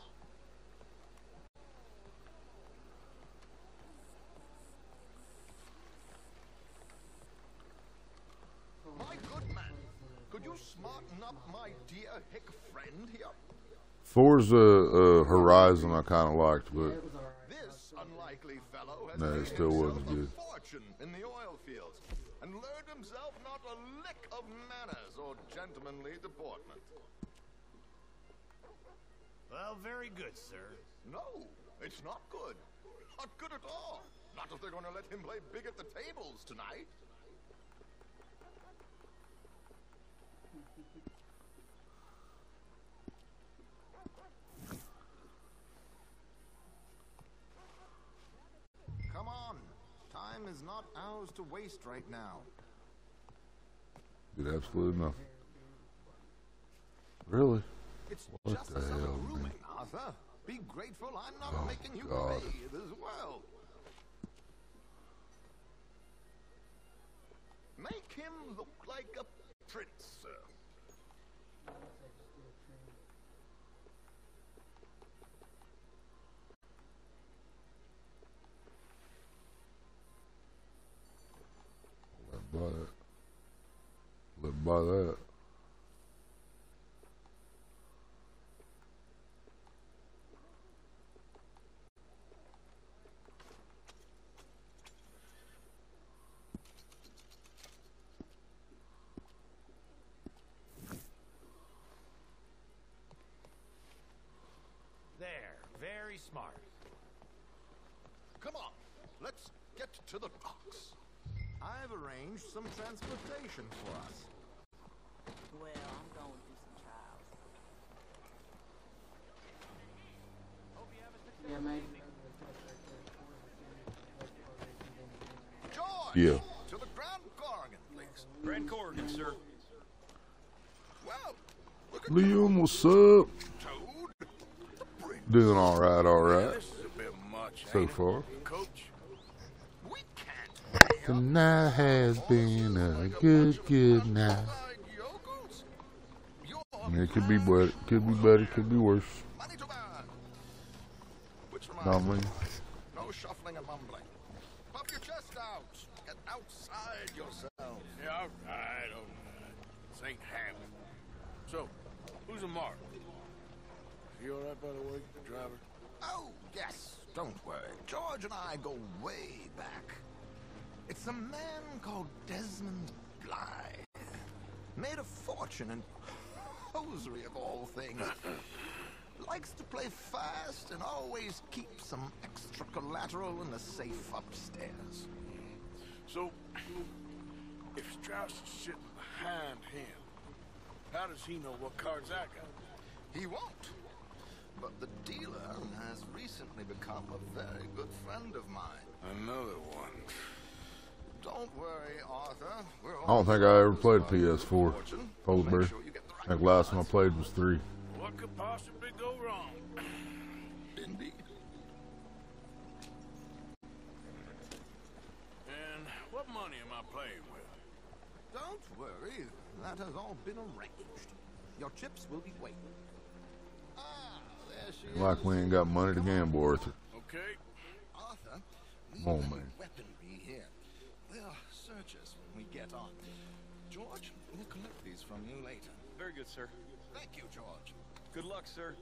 [SPEAKER 3] My good man, could you smarten up my dear hick friend here?
[SPEAKER 1] Forza uh, Horizon I kind of liked, but
[SPEAKER 3] This unlikely fellow has
[SPEAKER 1] no, it
[SPEAKER 3] made
[SPEAKER 1] still wasn't
[SPEAKER 3] himself
[SPEAKER 1] good.
[SPEAKER 3] a fortune in the oil fields and learned himself not a lick of manners or gentlemanly deportment.
[SPEAKER 21] Well, very good, sir.
[SPEAKER 3] No, it's not good. Not good at all. Not if they're going to let him play big at the tables tonight. Come on. Time is not ours to waste right now.
[SPEAKER 1] did absolutely nothing. Really?
[SPEAKER 3] It's
[SPEAKER 1] What
[SPEAKER 3] just
[SPEAKER 1] the
[SPEAKER 3] some
[SPEAKER 1] hell,
[SPEAKER 3] grooming,
[SPEAKER 1] man?
[SPEAKER 3] Arthur. Be grateful I'm not
[SPEAKER 1] Oh,
[SPEAKER 3] making you
[SPEAKER 1] God.
[SPEAKER 3] bathe as well. Make him look like a prince, sir.
[SPEAKER 1] Let buy that. Let buy that.
[SPEAKER 21] There, very smart.
[SPEAKER 3] Come on, let's get to the docks. I've arranged some transportation for us.
[SPEAKER 19] Well, I'm going through some trials.
[SPEAKER 17] Yeah, mate.
[SPEAKER 3] George!
[SPEAKER 1] Yeah.
[SPEAKER 3] To the Grand Corrigan, please.
[SPEAKER 12] Grand Corrigan, sir.
[SPEAKER 3] Well, look at
[SPEAKER 1] Liam, what's up? Doing all right, all right.
[SPEAKER 10] This is a bit much,
[SPEAKER 1] So
[SPEAKER 10] ain't it?
[SPEAKER 1] far.
[SPEAKER 10] Coach?
[SPEAKER 3] We can't pay
[SPEAKER 1] Tonight has been a good, good night. Yeah, it could be better, could be better, could be worse. Not me.
[SPEAKER 15] No shuffling and mumbling. Puff your chest out. Get outside yourself.
[SPEAKER 10] Yeah, all right, all right. This ain't happening. So, who's a mark? Is he all right, by the way, the driver?
[SPEAKER 3] Oh, yes. Don't worry. George and I go way back. It's a man called Desmond Blythe. Made a fortune in hosiery of all things. Likes to play fast and always keep some extra collateral in the safe upstairs.
[SPEAKER 10] So, if Strauss is sitting behind him, how does he know what cards I got?
[SPEAKER 3] He won't. But the dealer has recently become a very good friend of mine.
[SPEAKER 10] Another one.
[SPEAKER 3] Don't worry, Arthur. We're
[SPEAKER 1] I don't think I ever played a P S four. Foldberry. I think the last one I played was three.
[SPEAKER 10] What could possibly go wrong?
[SPEAKER 3] Indeed.
[SPEAKER 10] And what money am I playing with?
[SPEAKER 3] Don't worry. That has all been arranged. Your chips will be waiting. Ah, there she is.
[SPEAKER 1] Like we ain't got money to gamble, Arthur.
[SPEAKER 10] Okay.
[SPEAKER 3] Arthur, we
[SPEAKER 1] Come on,
[SPEAKER 3] have
[SPEAKER 1] man.
[SPEAKER 3] weaponry here. They'll search us when we get on. George, we'll collect these from you later.
[SPEAKER 12] Very good, sir.
[SPEAKER 3] Thank you, George.
[SPEAKER 12] Good luck, sir.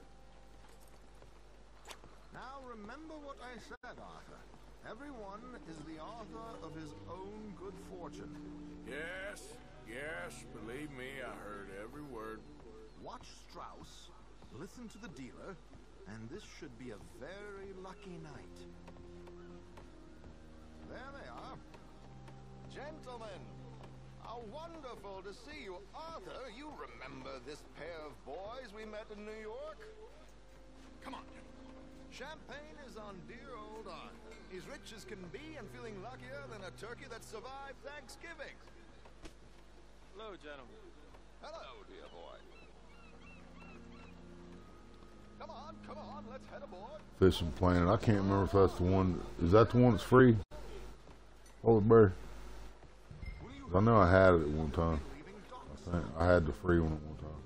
[SPEAKER 3] Now remember what I said, Arthur. Everyone is the author of his own good fortune.
[SPEAKER 10] Yes, yes, believe me, I heard every word.
[SPEAKER 3] Watch Strauss, listen to the dealer, and this should be a very lucky night. There they are. Gentlemen, how wonderful to see you. Arthur, you remember this pair of boys we met in New York? Come on. Champagne is on dear old Arthur. He's rich as can be and feeling luckier than a turkey that survived Thanksgiving.
[SPEAKER 12] Hello, gentlemen.
[SPEAKER 3] Hello, dear boy. Come on, come on, let's head aboard.
[SPEAKER 1] Fishing Planet. I can't remember if that's the one. Is that the one that's free? Foldberry. I know I had it at one time. I think I had the free one at one time.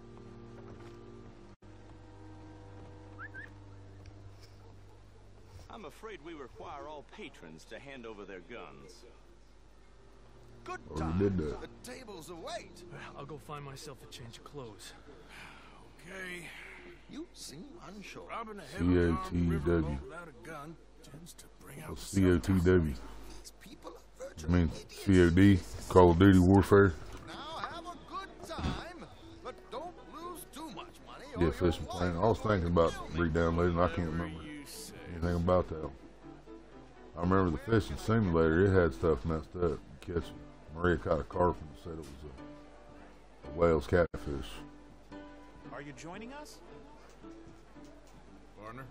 [SPEAKER 8] I'm afraid we require all patrons to hand over their guns.
[SPEAKER 3] Good
[SPEAKER 1] Oh,
[SPEAKER 3] time.
[SPEAKER 1] you did that.
[SPEAKER 3] The tables await.
[SPEAKER 16] I'll go find myself a change of clothes.
[SPEAKER 10] Okay.
[SPEAKER 3] You seem unsure.
[SPEAKER 10] Robbing a
[SPEAKER 1] C
[SPEAKER 10] heavy
[SPEAKER 1] O
[SPEAKER 10] armed
[SPEAKER 1] T
[SPEAKER 10] riverboat
[SPEAKER 1] W.
[SPEAKER 10] without a gun tends to bring
[SPEAKER 1] Oh,
[SPEAKER 10] out
[SPEAKER 1] C O T W.
[SPEAKER 3] These people are
[SPEAKER 1] I
[SPEAKER 3] virtually
[SPEAKER 1] mean
[SPEAKER 3] idiots.
[SPEAKER 1] C O D. Call of Duty Warfare.
[SPEAKER 3] Now have a good time, but don't lose too much money. or
[SPEAKER 1] Yeah,
[SPEAKER 3] your
[SPEAKER 1] Fishing
[SPEAKER 3] wife
[SPEAKER 1] Planet. I was thinking about re-downloading. I can't remember anything about that. I remember the fishing simulator. It had stuff messed up. Catching. Maria caught a carp and said it was a, a whale's catfish.
[SPEAKER 22] Are you joining us?
[SPEAKER 10] Partner?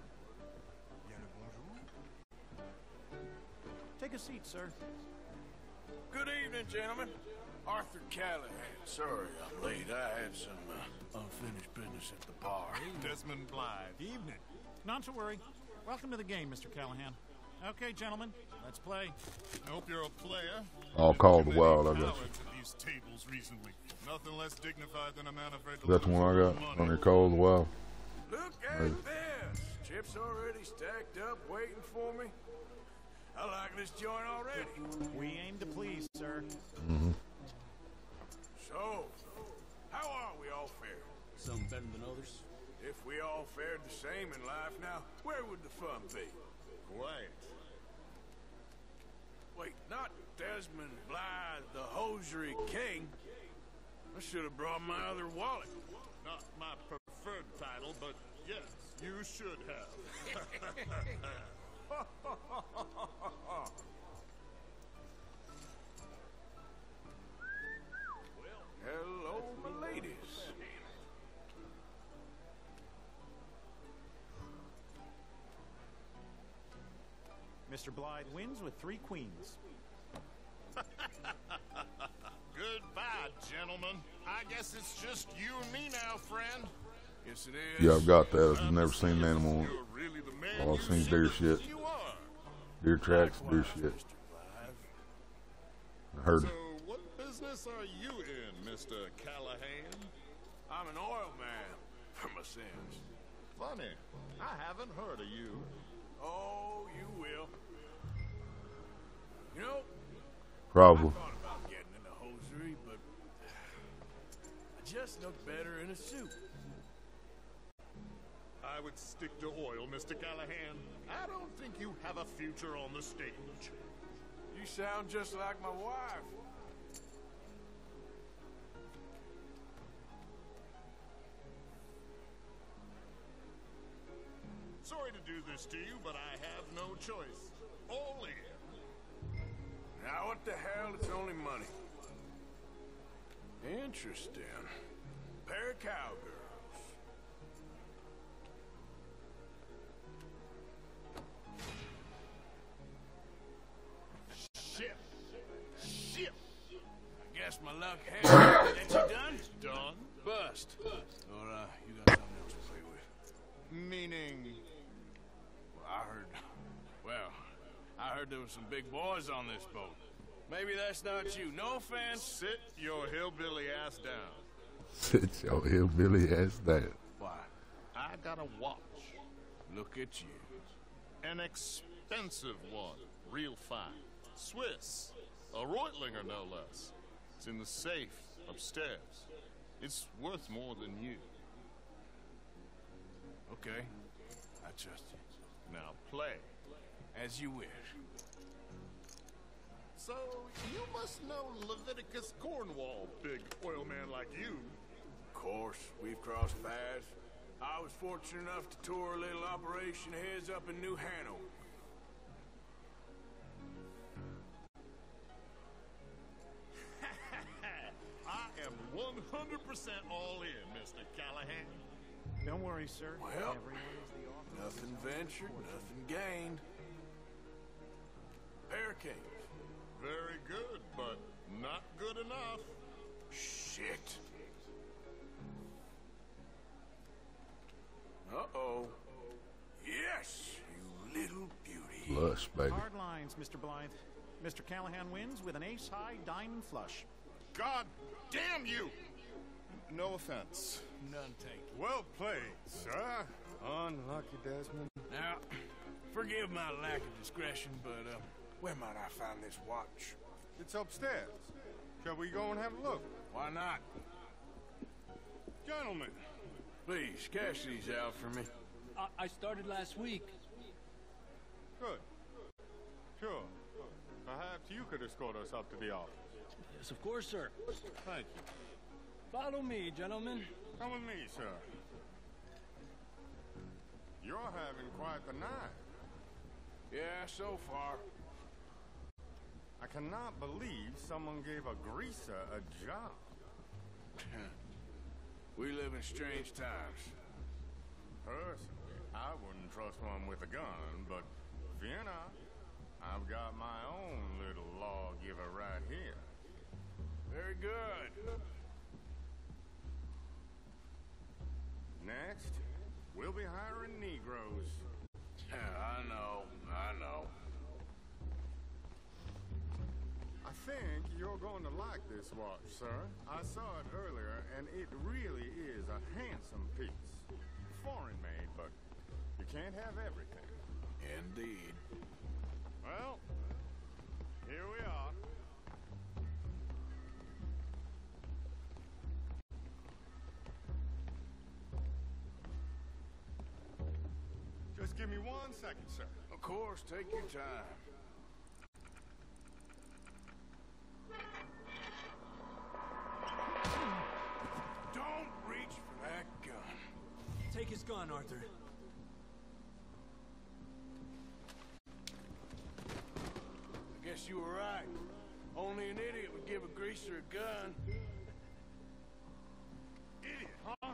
[SPEAKER 22] Take a seat, sir.
[SPEAKER 10] Good evening, gentlemen. Arthur Callahan. Sorry I'm late. I had some uh, unfinished business at the bar.
[SPEAKER 22] Desmond Blythe. Evening. Not to worry. Welcome to the game, Mister Callahan. Okay, gentlemen, let's play.
[SPEAKER 23] Hope you're a player.
[SPEAKER 1] All Call of the Wild, I guess.
[SPEAKER 23] These tables recently. Nothing less dignified than a man afraid to
[SPEAKER 1] That's the one I got on your Call of the Wild.
[SPEAKER 10] Look at
[SPEAKER 1] Maybe.
[SPEAKER 10] this. Chips already stacked up, waiting for me. I like this joint already.
[SPEAKER 22] We aim to please, sir.
[SPEAKER 1] Mm-hmm.
[SPEAKER 10] So, how are we all fared?
[SPEAKER 18] Some better than others.
[SPEAKER 10] If we all fared the same in life now, where would the fun be?
[SPEAKER 23] Quiet.
[SPEAKER 10] Wait, not Desmond Blythe, the hosiery king. I should have brought my other wallet.
[SPEAKER 23] Not my preferred title, but yes, you should have.
[SPEAKER 10] Hello, my ladies.
[SPEAKER 22] Mister Blythe wins with three queens.
[SPEAKER 23] Goodbye, gentlemen. I guess it's just you and me now, friend.
[SPEAKER 10] Yes, it is.
[SPEAKER 1] Yeah, I've got that. I've never seen an animal.
[SPEAKER 23] You're really the man
[SPEAKER 1] All I've
[SPEAKER 23] you
[SPEAKER 1] seen
[SPEAKER 23] seem
[SPEAKER 1] deer
[SPEAKER 23] to
[SPEAKER 1] shit.
[SPEAKER 23] think you are.
[SPEAKER 1] Deer tracks, deer shit. I heard
[SPEAKER 23] So,
[SPEAKER 1] it.
[SPEAKER 23] what business are you in, Mister Callahan?
[SPEAKER 10] I'm an oil man, from a sense.
[SPEAKER 23] Funny, I haven't heard of you.
[SPEAKER 10] Oh, you will. You know,
[SPEAKER 1] Probably.
[SPEAKER 10] I thought about getting into hosiery, but I just look better in a suit.
[SPEAKER 23] I would stick to oil, Mister Callahan. I don't think you have a future on the stage.
[SPEAKER 10] You sound just like my wife.
[SPEAKER 23] Sorry to do this to you, but I have no choice. All in.
[SPEAKER 10] Now what the hell? It's only money. Interesting. Pair of cowgirls.
[SPEAKER 23] Shit. Shit.
[SPEAKER 10] I guess my luck has it. That you done?
[SPEAKER 23] Done.
[SPEAKER 10] Bust. Or, uh, you got something else to play with.
[SPEAKER 23] Meaning...
[SPEAKER 10] Well, I heard... Well, I heard there was some big boys on this boat. Maybe that's not you. No offense.
[SPEAKER 23] Sit your hillbilly ass down.
[SPEAKER 1] Sit your hillbilly ass down.
[SPEAKER 10] Why?
[SPEAKER 23] I got a watch.
[SPEAKER 10] Look at you.
[SPEAKER 23] An expensive one. Real fine. Swiss. A Reutlinger, no less. It's in the safe upstairs. It's worth more than you.
[SPEAKER 10] Okay. I trust you.
[SPEAKER 23] Now play.
[SPEAKER 10] As you wish.
[SPEAKER 23] So, you must know Leviticus Cornwall, big oil man like you.
[SPEAKER 10] Of course, we've crossed paths. I was fortunate enough to tour a little operation heads up in New Hanover.
[SPEAKER 23] I am one hundred percent all in, Mister Callahan.
[SPEAKER 22] Don't worry, sir.
[SPEAKER 10] Well,
[SPEAKER 22] Everyone is the author.
[SPEAKER 10] nothing ventured, nothing gained. Pair of kings.
[SPEAKER 23] Very good, but not good enough.
[SPEAKER 10] Shit. Uh-oh. Yes, you little beauty.
[SPEAKER 1] Lush, baby.
[SPEAKER 22] Hard lines, Mister Blythe. Mister Callahan wins with an ace-high diamond flush.
[SPEAKER 23] God damn you! No offense.
[SPEAKER 10] None taken.
[SPEAKER 23] Well played, sir.
[SPEAKER 10] Unlucky, Desmond. Now, forgive my lack of discretion, but, uh, where might I find this watch?
[SPEAKER 23] It's upstairs. Shall we go and have a look?
[SPEAKER 10] Why not?
[SPEAKER 23] Gentlemen.
[SPEAKER 10] Please, cash these out for me.
[SPEAKER 13] I, I started last week.
[SPEAKER 23] Good. Sure. Perhaps you could escort us up to the office.
[SPEAKER 13] Yes, of course, sir.
[SPEAKER 23] Thank you.
[SPEAKER 13] Follow me, gentlemen.
[SPEAKER 23] Come with me, sir. You're having quite the night.
[SPEAKER 10] Yeah, so far.
[SPEAKER 23] I cannot believe someone gave a greaser a job.
[SPEAKER 10] We live in strange times.
[SPEAKER 23] Personally, I wouldn't trust one with a gun, but fear not. I've got my own little lawgiver right here.
[SPEAKER 10] Very good.
[SPEAKER 23] Next, we'll be hiring Negroes.
[SPEAKER 10] Yeah, I know, I know.
[SPEAKER 23] I think you're going to like this watch, sir. I saw it earlier, and it really is a handsome piece. Foreign made, but you can't have everything.
[SPEAKER 10] Indeed.
[SPEAKER 23] Well, here we are. Just give me one second, sir.
[SPEAKER 10] Of course, take your time. Don't reach for that gun.
[SPEAKER 13] Take his gun, Arthur.
[SPEAKER 10] I guess you were right. Only an idiot would give a greaser a gun.
[SPEAKER 23] Idiot, huh?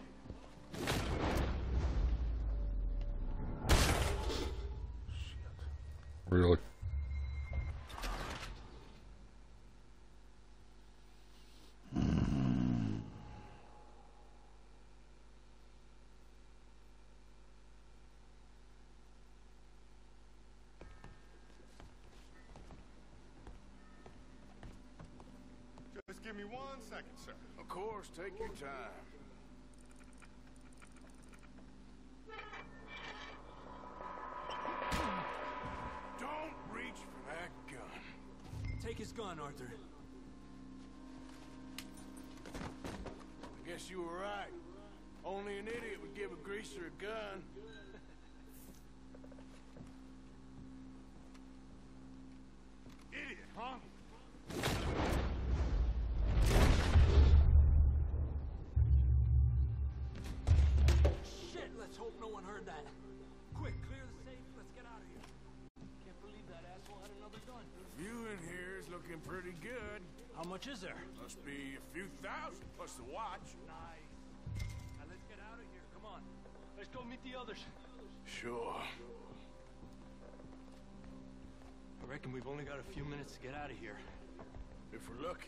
[SPEAKER 1] Really?
[SPEAKER 23] give me one second, sir.
[SPEAKER 10] Of course, take your time. Don't reach for that gun.
[SPEAKER 13] Take his gun, Arthur.
[SPEAKER 10] I guess you were right. Only an idiot would give a greaser a gun. Idiot, huh?
[SPEAKER 13] Shit, let's hope no one heard that. Quick, clear the safe, let's get out of here. Can't believe that asshole had another gun.
[SPEAKER 10] The view in here is looking pretty good.
[SPEAKER 13] How much is there?
[SPEAKER 10] Must be a few thousand, plus the watch.
[SPEAKER 13] Nice. Now let's get out of here, come on. Let's go meet the others.
[SPEAKER 10] Sure.
[SPEAKER 13] I reckon we've only got a few minutes to get out of here.
[SPEAKER 10] If we're lucky.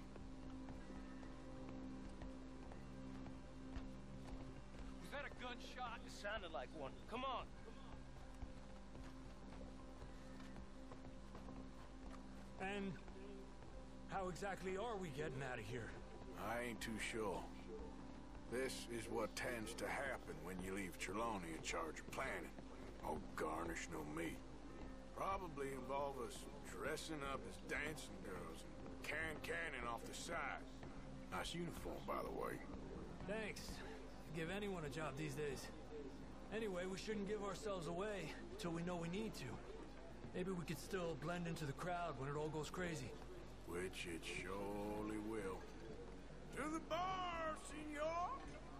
[SPEAKER 13] Was that a gunshot? It sounded like one. Come on. And how exactly are we getting out of here?
[SPEAKER 10] I ain't too sure. This is what tends to happen when you leave Trelawney in charge of planning. Oh, Garnish know me. Probably involve us dressing up as dancing girls and can cannon off the side. Nice uniform, by the way.
[SPEAKER 13] Thanks. Give anyone a job these days. Anyway, we shouldn't give ourselves away till we know we need to. Maybe we could still blend into the crowd when it all goes crazy.
[SPEAKER 10] Which it surely will. To the bar, senor!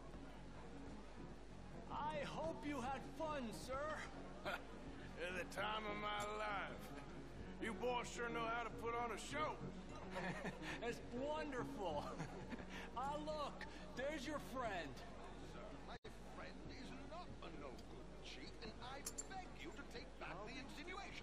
[SPEAKER 13] I hope you had fun, sir.
[SPEAKER 10] At the time of my life. You boys sure know how to put on a show.
[SPEAKER 13] That's wonderful. Ah, look, there's your friend.
[SPEAKER 15] Sir, my friend is not a no good cheat, and I beg you to take back the insinuation.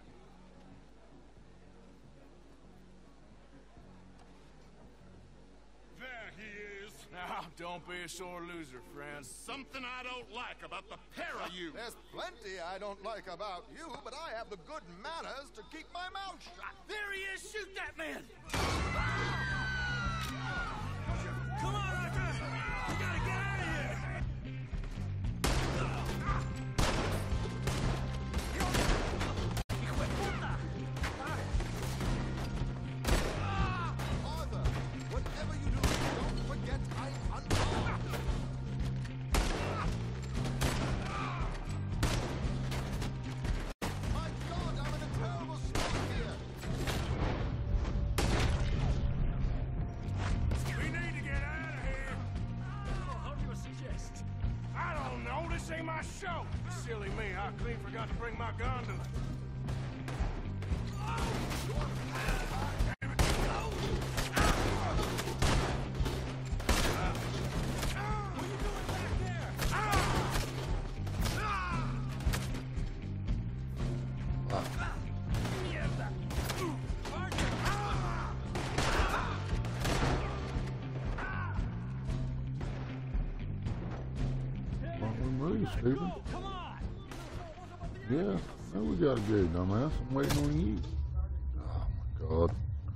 [SPEAKER 23] There he is.
[SPEAKER 10] Now, don't be a sore loser, friend.
[SPEAKER 23] Something I don't like about the pair of you.
[SPEAKER 15] There's plenty I don't like about you, but I have the good manners to keep my mouth shut.
[SPEAKER 13] There he is! Shoot that man! Come on, Arthur! We gotta get out of here!
[SPEAKER 15] Arthur, whatever you do, don't forget I'm unarmed. My God, I'm in a terrible spot here.
[SPEAKER 10] We need to get out of here.
[SPEAKER 13] How do you suggest?
[SPEAKER 10] I don't know. This ain't my show. Silly me. I clean forgot to bring my gun to the...
[SPEAKER 1] Stephen? Yeah, now we gotta go, dumbass. I'm waiting on you. Oh my God.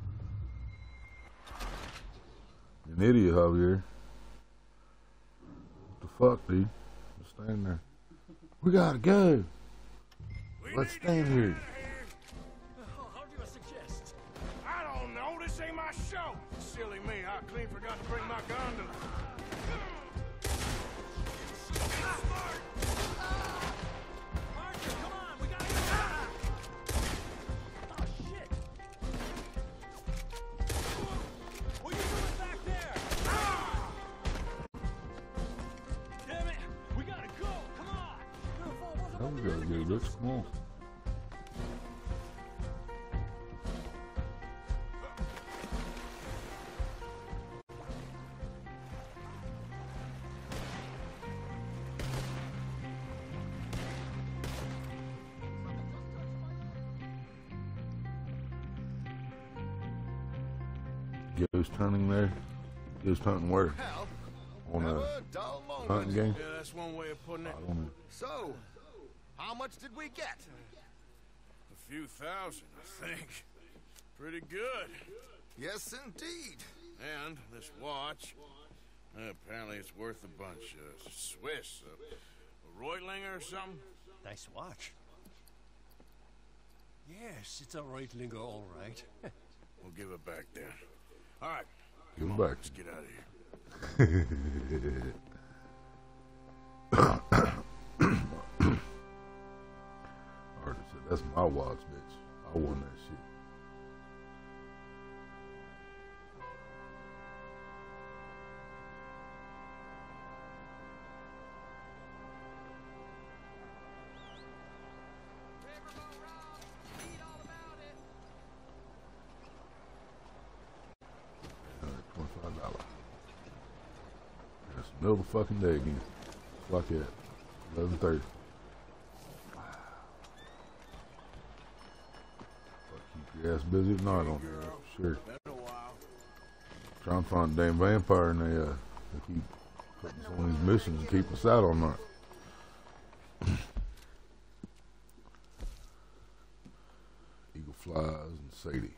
[SPEAKER 1] You're an idiot, Javier. What the fuck, dude? Just stand there. We gotta go. Let's stand here.
[SPEAKER 13] How do you suggest?
[SPEAKER 10] I don't know. This ain't my show. Silly me. I clean forgot to bring my gun to the...
[SPEAKER 1] We gotta go, let's come on. Ghost hunting there? Ghost hunting where?
[SPEAKER 15] Hell,
[SPEAKER 1] On
[SPEAKER 15] never
[SPEAKER 1] a
[SPEAKER 15] a dull moment.
[SPEAKER 1] hunting game?
[SPEAKER 10] Yeah, that's one way of putting it.
[SPEAKER 1] I don't know.
[SPEAKER 15] So, how much did we get?
[SPEAKER 10] A few thousand, I think. Pretty good.
[SPEAKER 15] Yes, indeed.
[SPEAKER 10] And this watch, uh, apparently it's worth a bunch. Uh, Swiss, uh, a Reutlinger or something?
[SPEAKER 4] Nice watch. Yes, it's a Reutlinger, all right.
[SPEAKER 10] We'll give it back then. All right.
[SPEAKER 1] Give
[SPEAKER 10] Come
[SPEAKER 1] it
[SPEAKER 10] on,
[SPEAKER 1] back.
[SPEAKER 10] let's get out of here.
[SPEAKER 1] Arthur said, "That's my watch, bitch. I won that shit." twenty-five dollars. That's another fucking day again. Like that. eleven thirty. Keep your ass busy tonight on here, for sure. Trying to find a damn vampire and they, uh, they keep putting us on these missions and keep us out all night. Eagle Flies and Sadie.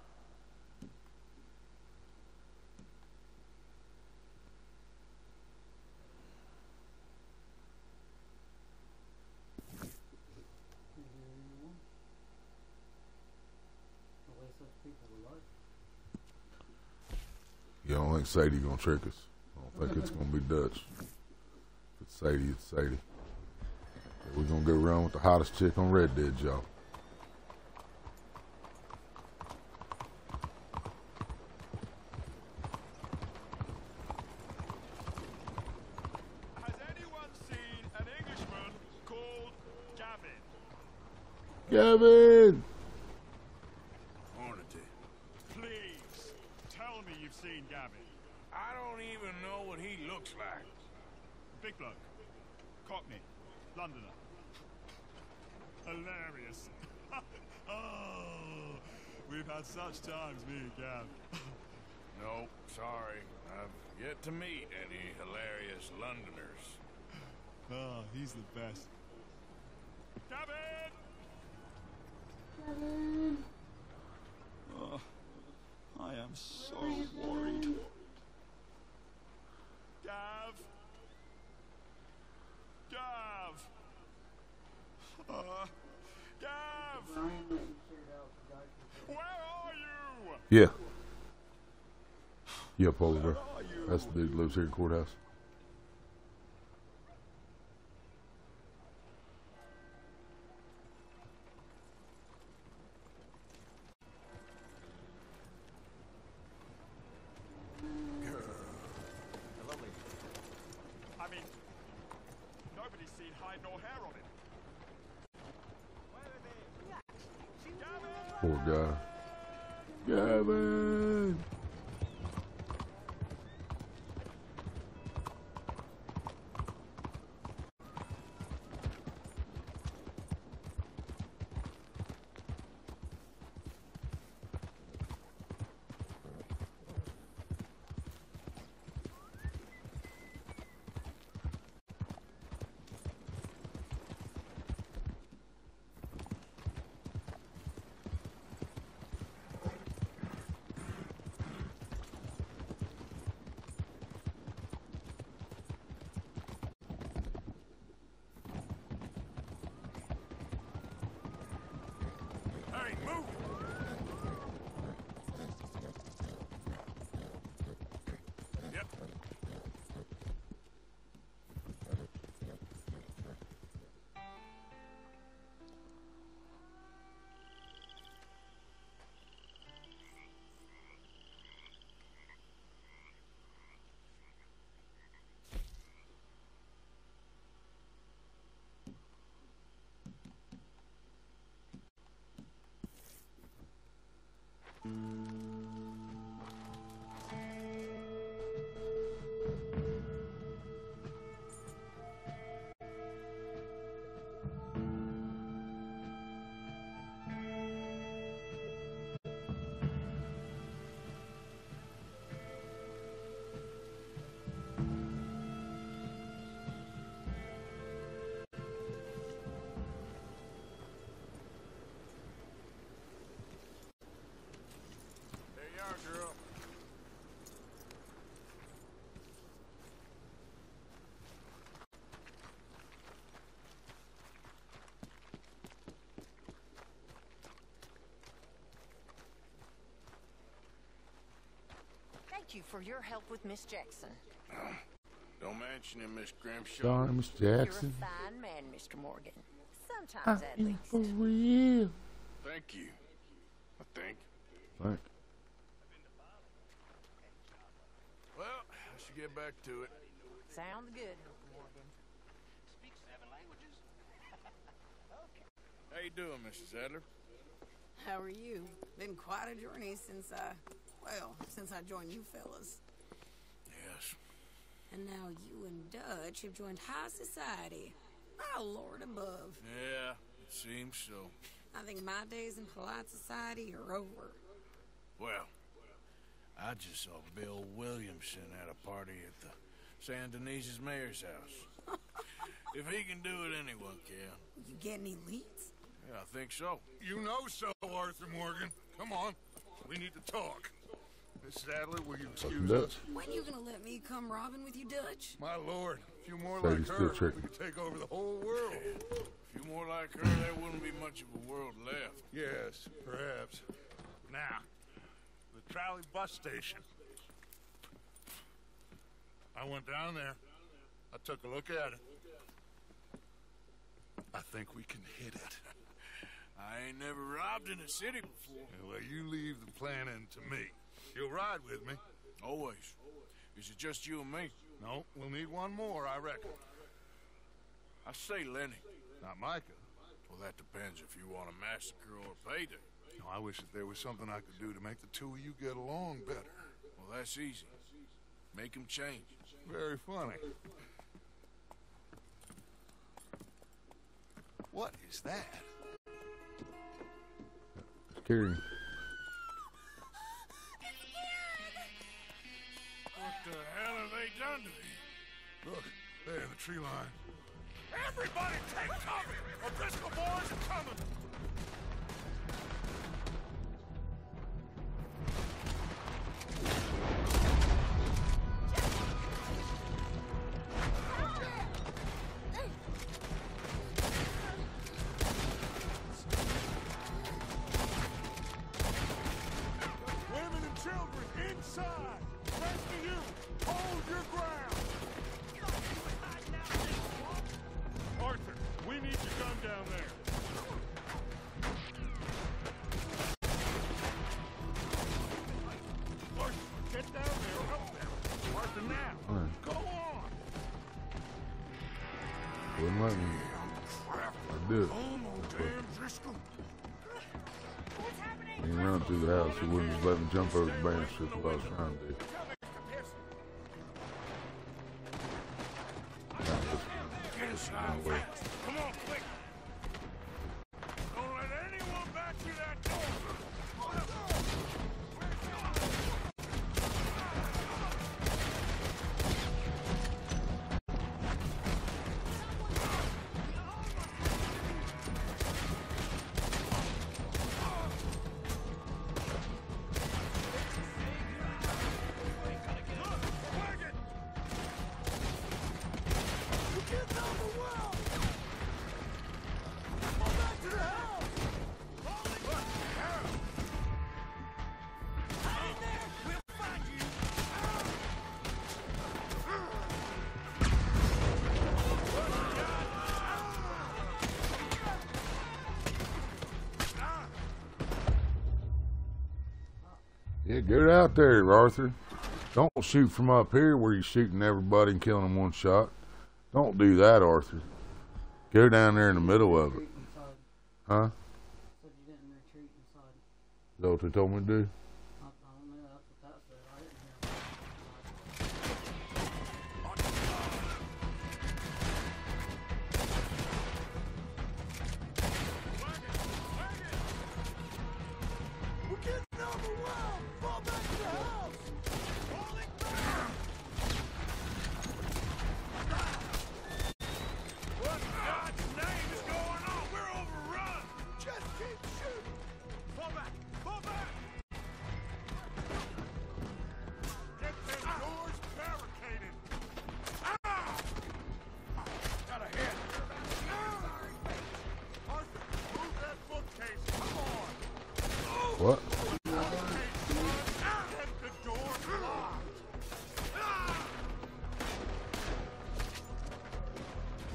[SPEAKER 1] You don't think Sadie gonna trick us? I don't think it's gonna be Dutch. If it's Sadie, it's Sadie. We're gonna go around with the hottest chick on Red Dead, y'all.
[SPEAKER 23] Has anyone seen an Englishman called Gavin?
[SPEAKER 1] Gavin!
[SPEAKER 10] Hornady.
[SPEAKER 23] Please, tell me you've seen Gavin.
[SPEAKER 10] I don't even know what he looks like.
[SPEAKER 23] Big bloke. Cockney. Londoner. Hilarious. Oh, we've had such times, me and Gav.
[SPEAKER 10] No, sorry. I've yet to meet any hilarious Londoners.
[SPEAKER 23] Oh, he's the best. Gavin!
[SPEAKER 7] Gavin!
[SPEAKER 23] Oh, I am so worried. Gav! Gav! Uh, Gav! Where are you?
[SPEAKER 1] Yeah. Yeah, Polar Bear. That's the dude that lives here in Courthouse.
[SPEAKER 23] I mean, nobody's seen hide nor hair on him.
[SPEAKER 1] Poor guy. Gavin!
[SPEAKER 7] thank you for your help with Miss Jackson.
[SPEAKER 10] Oh, don't mention it, Miss Grimshaw.
[SPEAKER 1] Sorry, Miss Jackson.
[SPEAKER 7] You're a fine man, Mister Morgan.
[SPEAKER 1] I
[SPEAKER 7] Sometimes, at
[SPEAKER 1] am
[SPEAKER 7] least.
[SPEAKER 1] for real.
[SPEAKER 10] Thank you. I think.
[SPEAKER 1] Thank
[SPEAKER 10] Well, I should get back to it.
[SPEAKER 7] Sounds good, Mister Morgan.
[SPEAKER 5] Speak seven languages?
[SPEAKER 10] How you doing, Missus Adler?
[SPEAKER 11] How are you? Been quite a journey since I, well, since I joined you fellas.
[SPEAKER 10] Yes.
[SPEAKER 11] And now you and Dutch have joined high society. Oh, Lord above.
[SPEAKER 10] Yeah, it seems so.
[SPEAKER 11] I think my days in polite society are over.
[SPEAKER 10] Well, I just saw Bill Williamson at a party at the San Denise's mayor's house. If he can do it, anyone can.
[SPEAKER 11] You get any leads?
[SPEAKER 10] Yeah, I think so.
[SPEAKER 23] You know so, Arthur Morgan. Come on. We need to talk. Miss Adler, will you excuse
[SPEAKER 1] Dutch.
[SPEAKER 23] us?
[SPEAKER 11] When you gonna let me come robbing with you, Dutch?
[SPEAKER 23] My lord, a few more
[SPEAKER 1] Say
[SPEAKER 23] like
[SPEAKER 1] he's still
[SPEAKER 23] her,
[SPEAKER 1] checking.
[SPEAKER 23] we could take over the whole world.
[SPEAKER 10] A few more like her, there wouldn't be much of a world left.
[SPEAKER 23] Yes, perhaps. Now, the trolley bus station. I went down there. I took a look at it. I think we can hit it.
[SPEAKER 10] I ain't never robbed in a city before.
[SPEAKER 23] Yeah, well, you leave the planning to me. You'll ride with me?
[SPEAKER 10] Always. Is it just you and me?
[SPEAKER 23] No, we'll need one more, I reckon.
[SPEAKER 10] I say Lenny.
[SPEAKER 23] Not Micah.
[SPEAKER 10] Well, that depends if you want a massacre or a payday.
[SPEAKER 23] No, I wish that there was something I could do to make the two of you get along better.
[SPEAKER 10] Well, that's easy. Make him change.
[SPEAKER 23] Very funny. What is that?
[SPEAKER 1] Carrying.
[SPEAKER 10] What the hell have they done to me?
[SPEAKER 23] Look, there in the tree line.
[SPEAKER 10] Everybody take cover! O'Driscoll boys are coming!
[SPEAKER 23] Women and children inside! Rest of you, hold your ground! Arthur, we need your gun down there. Arthur, get down there, help them. Arthur, now.
[SPEAKER 1] Right.
[SPEAKER 23] Go on.
[SPEAKER 1] Wouldn't let me. I did. When he ran through the house, he wouldn't just let me jump over the banister. That's what I was trying to do.
[SPEAKER 10] Get inside fast. Come on, quick. Don't let anyone back through that door.
[SPEAKER 1] Yeah, get out there, Arthur. Don't shoot from up here where you're shooting everybody and killing them one shot. Don't do that, Arthur. Go down there in the middle of it. Huh?
[SPEAKER 17] Said you didn't retreat inside.
[SPEAKER 1] Is that what they told me to do?
[SPEAKER 17] I, I don't know, that's what that said. I didn't hear that.
[SPEAKER 23] We're getting overwhelmed! Fall back to the house! Falling back!
[SPEAKER 10] What in God's name is going on? We're overrun!
[SPEAKER 23] Just keep shooting!
[SPEAKER 10] Fall back! Fall back!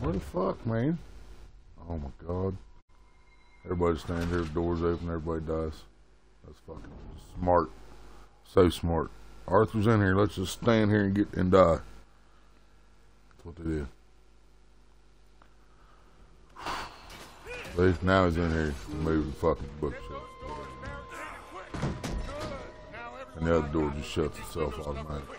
[SPEAKER 1] What the fuck, man? Oh my god. Everybody stands here, doors open, everybody dies. That's fucking smart. So smart. Arthur's in here, let's just stand here and get and die. That's what they did. See, now he's in here moving fucking bookshelf. And the other door just shuts itself automatically.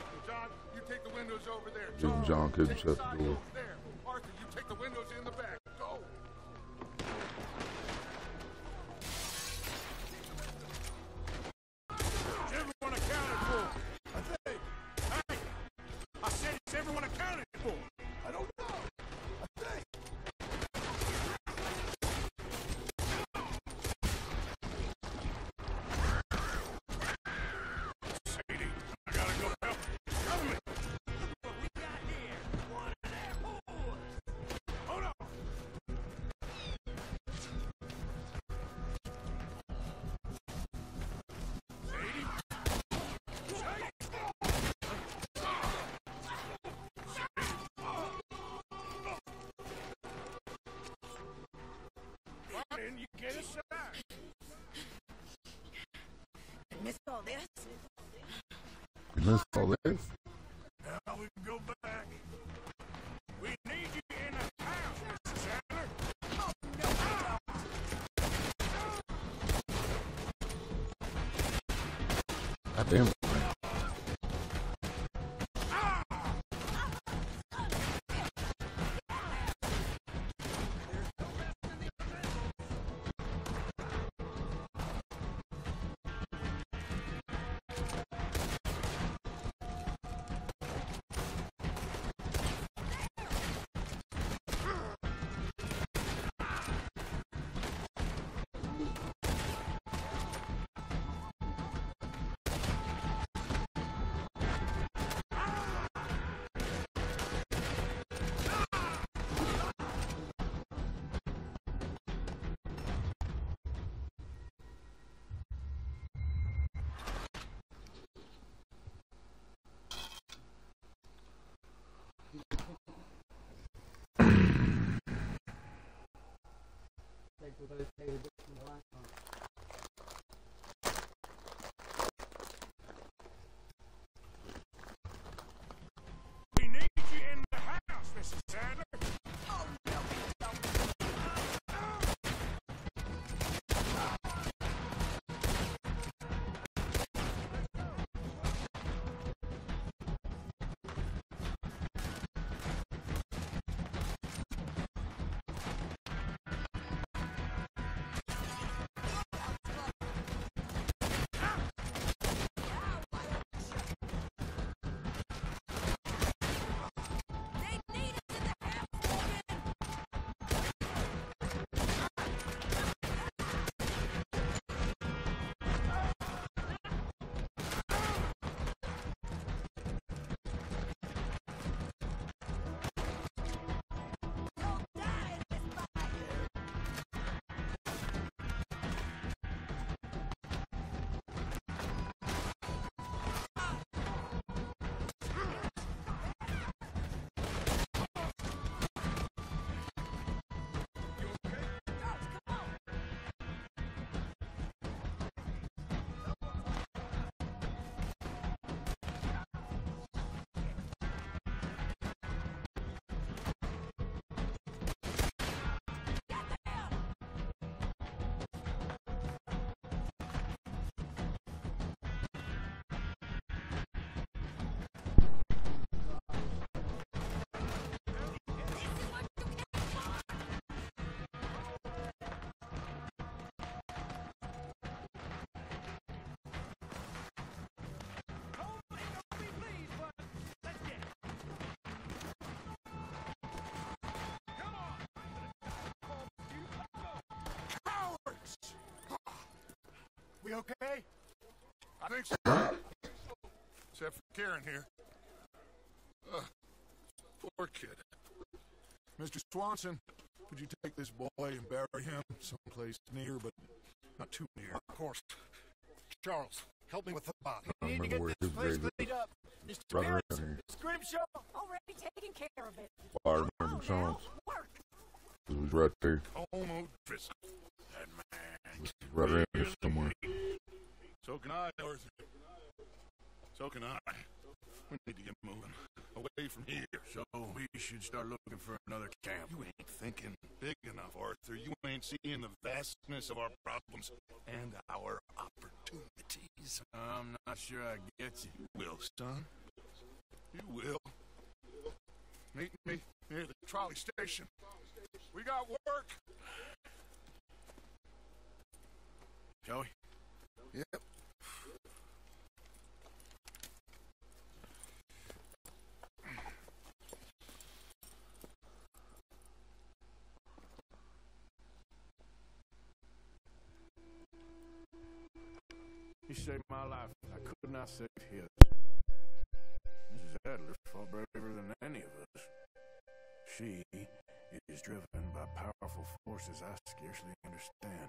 [SPEAKER 1] Even John couldn't shut the door.
[SPEAKER 23] Arthur, you take the windows in the back. Go. Is everyone accounted for? I think. Hey, I said, is everyone accounted for? I don't know. I think. Sadie, I gotta go help. Cover me. Why didn't you get inside?
[SPEAKER 11] Missed all this?
[SPEAKER 1] You missed all this?
[SPEAKER 23] Now we can go back. We need you in the house, Missus Adler. Oh, no.
[SPEAKER 1] God damn it.
[SPEAKER 23] We need you in the house, Missus Adler. Oh, no. We okay? I think so. Except for Karen here. Uh, poor kid. Mister Swanson, could you take this boy and bury him someplace near, but not too near? Of course. Charles, help me with the body.
[SPEAKER 1] I don't remember where his grave is. Right around here.
[SPEAKER 9] Scrimshaw already taking care of it.
[SPEAKER 1] Well, I remember Charles.
[SPEAKER 9] We're
[SPEAKER 1] It was right there.
[SPEAKER 10] Almost Driscoll. That man.
[SPEAKER 1] This is right around here somewhere.
[SPEAKER 10] So can I, Arthur. So can I. We need to get moving. Away from here. So we should start looking for another camp. You ain't thinking big enough, Arthur. You ain't seeing the vastness of our problems and our opportunities. I'm not sure I get you. Will, son. You will. Meet me near the trolley station. We got work. Joey? Yep. You saved my life. I could not save his. Missus Adler fought braver than any of us. She is driven by powerful forces I scarcely understand.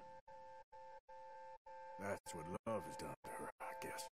[SPEAKER 10] That's what love has done to her, I guess.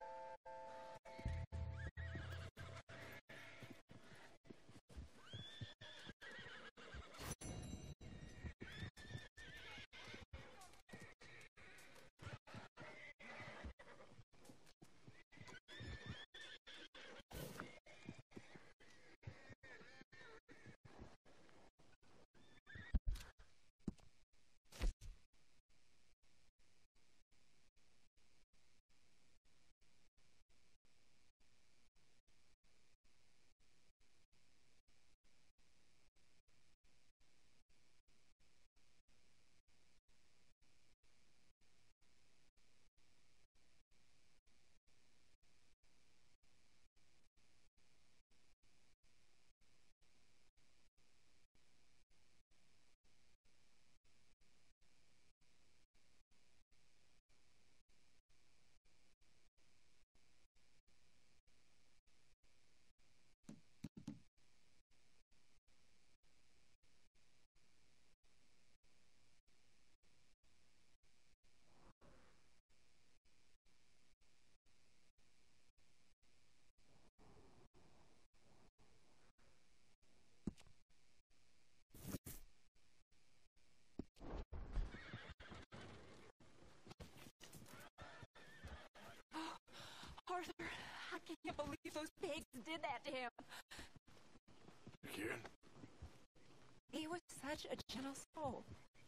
[SPEAKER 9] Arthur, I can't believe those pigs did that to him.
[SPEAKER 10] You kidding?
[SPEAKER 9] He was such a gentle soul.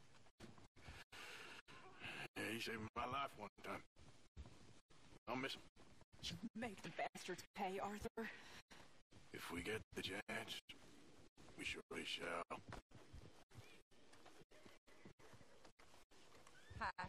[SPEAKER 10] Yeah, he saved my life one time. I'll miss him.
[SPEAKER 9] You make the bastards pay, Arthur.
[SPEAKER 10] If we get the chance, we surely shall.
[SPEAKER 9] Hi.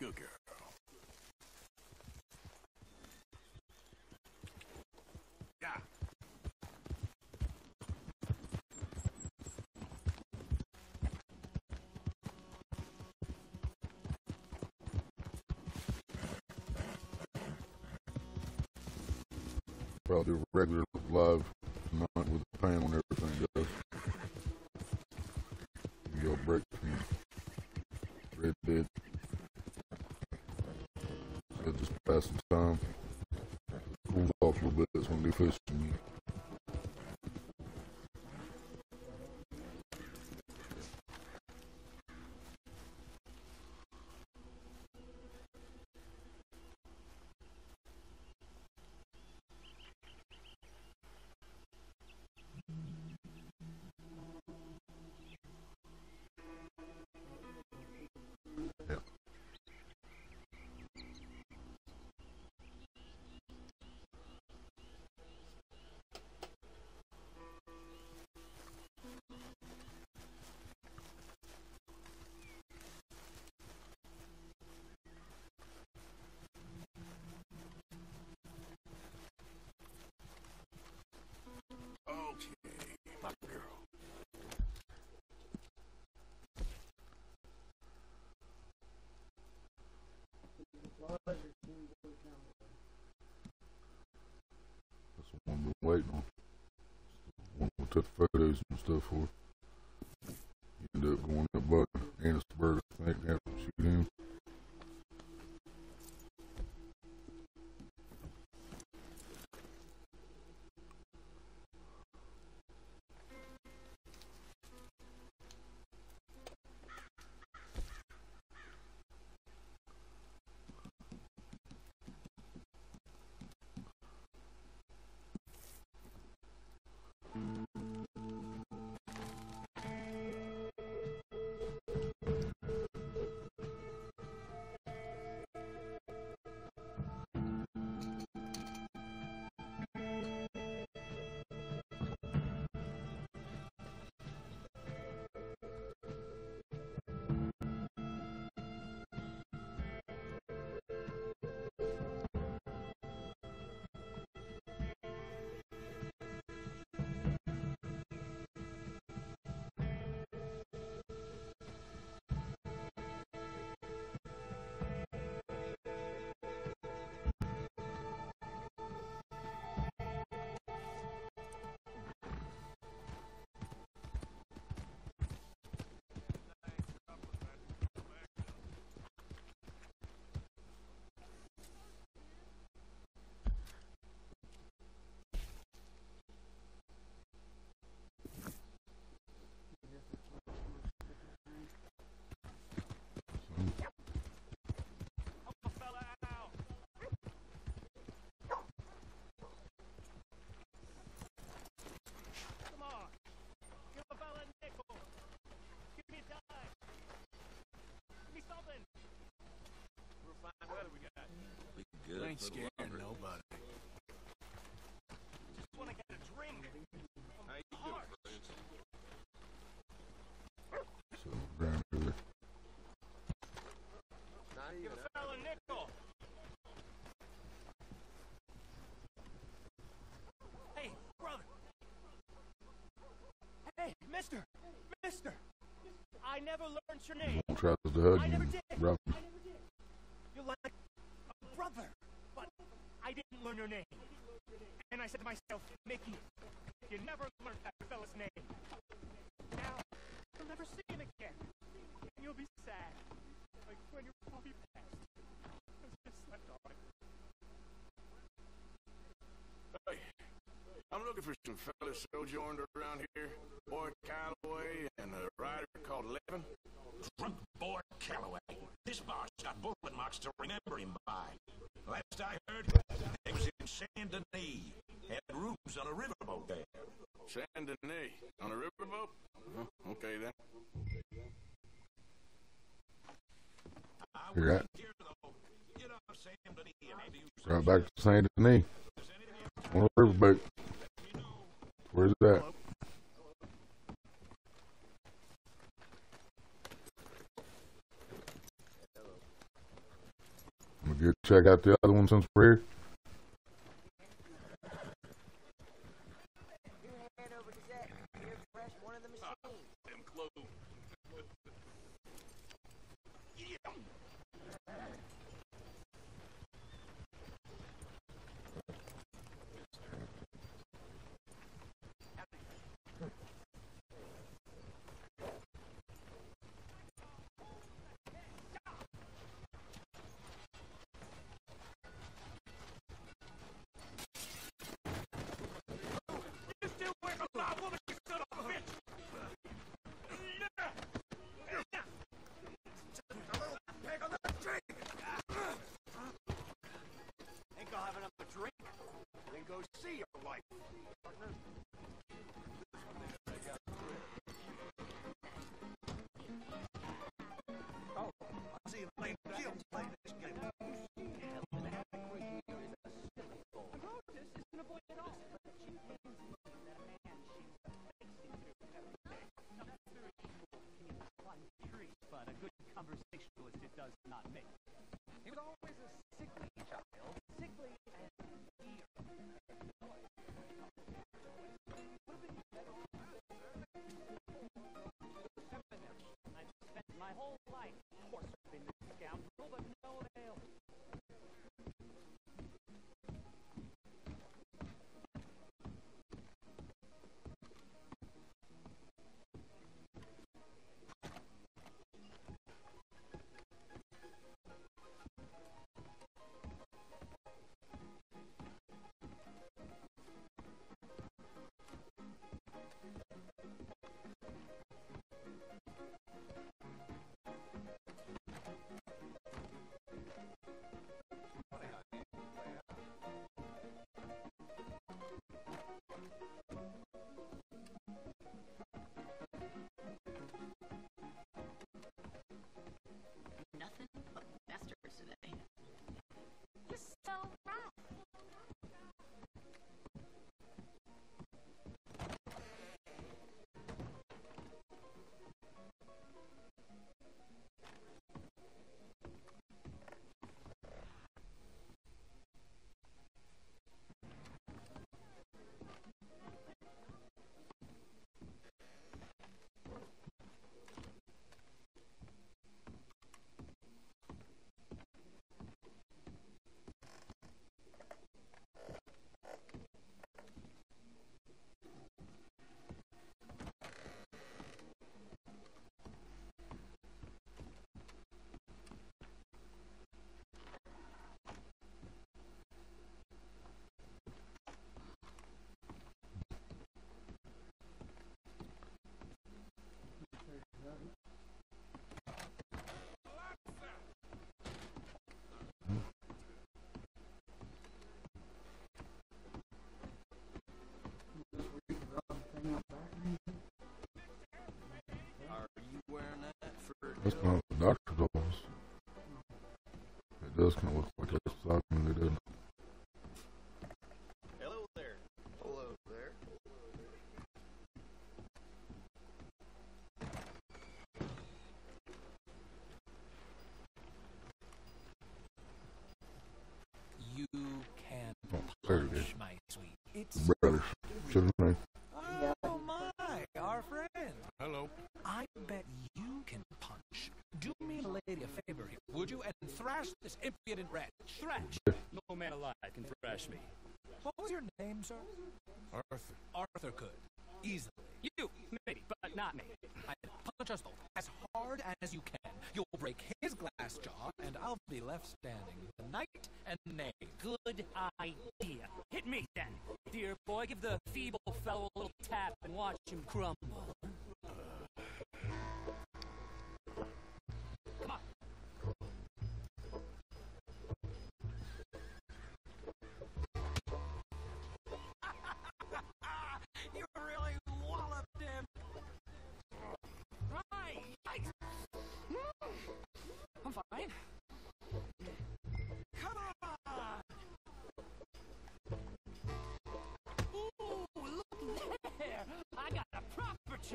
[SPEAKER 10] Good girl. Yeah.
[SPEAKER 1] Probably do a regular live night with the panel and everything, guys. Give y'all a break from Red Dead. So just passing time. Cools off a little bit. That's when we do fishing.
[SPEAKER 10] Okay, my girl.
[SPEAKER 1] That's the one we've been waiting on. One we took photos and stuff for. You ended up going up by Annisburg, I think, and shoot him.
[SPEAKER 10] Good. Ain't scaring nobody.
[SPEAKER 13] Just want to get a drink.
[SPEAKER 18] How you doing, friends?
[SPEAKER 1] So, ground over.
[SPEAKER 13] Give a fella a nickel. Hey, brother. Hey, mister. Mister. I never learned your name.
[SPEAKER 1] One tries to hug
[SPEAKER 13] I
[SPEAKER 1] you
[SPEAKER 13] never
[SPEAKER 1] and
[SPEAKER 13] did.
[SPEAKER 1] drop him.
[SPEAKER 13] I never did. You're like a brother, but I didn't learn your name. And I said to myself, Mickey, you never learned that fella's name. Now, you'll never see him again. And you'll be sad. Like when your puppy passed. I just slept on it.
[SPEAKER 10] Hey, I'm looking for some fellas sojourned around here. Boy Calloway and a rider called Levin.
[SPEAKER 2] Drunk boy Calloway. This bar's got bullet marks to remember him by. Last I heard, he was in Saint Denis. Had rooms on a riverboat there.
[SPEAKER 10] Saint Denis on a riverboat? Uh, okay then.
[SPEAKER 1] You're at. Right back to Saint Denis. On a riverboat. Where's that? check out the other one since we're here?
[SPEAKER 13] But a good conversationalist it does not make. He was always a sickly child, sickly and dear. I spent my whole life horsing this scoundrel, but no avail.
[SPEAKER 11] Nothing but bastards today. You're so right.
[SPEAKER 5] Are you wearing that for
[SPEAKER 1] That's not the doctor's office. It does kind of look like it's talking, it doesn't.
[SPEAKER 8] Hello there.
[SPEAKER 15] Hello there.
[SPEAKER 5] You can
[SPEAKER 1] Oh, there it is.
[SPEAKER 5] punch, my sweet. It's
[SPEAKER 1] Brothers. What's his name?
[SPEAKER 5] oh my, our friend.
[SPEAKER 10] Hello.
[SPEAKER 5] I bet you can punch. Do me a lady a favor here, would you? And thrash this impudent wretch.
[SPEAKER 13] Thrash! No man alive can thrash me.
[SPEAKER 5] What was your name, sir?
[SPEAKER 10] Arthur.
[SPEAKER 5] Arthur could. Easily.
[SPEAKER 13] You, maybe, but not me.
[SPEAKER 5] I punch us both as hard as you can. You'll break his glass jaw, and I'll be left standing. The knight and knave.
[SPEAKER 13] Good idea. Hit me then. Dear boy, give the feeble fellow a little tap and watch him crumble. Come on.
[SPEAKER 5] You really walloped him.
[SPEAKER 13] Right. I'm fine.
[SPEAKER 5] Come on.
[SPEAKER 13] Ooh, look there. I got a proper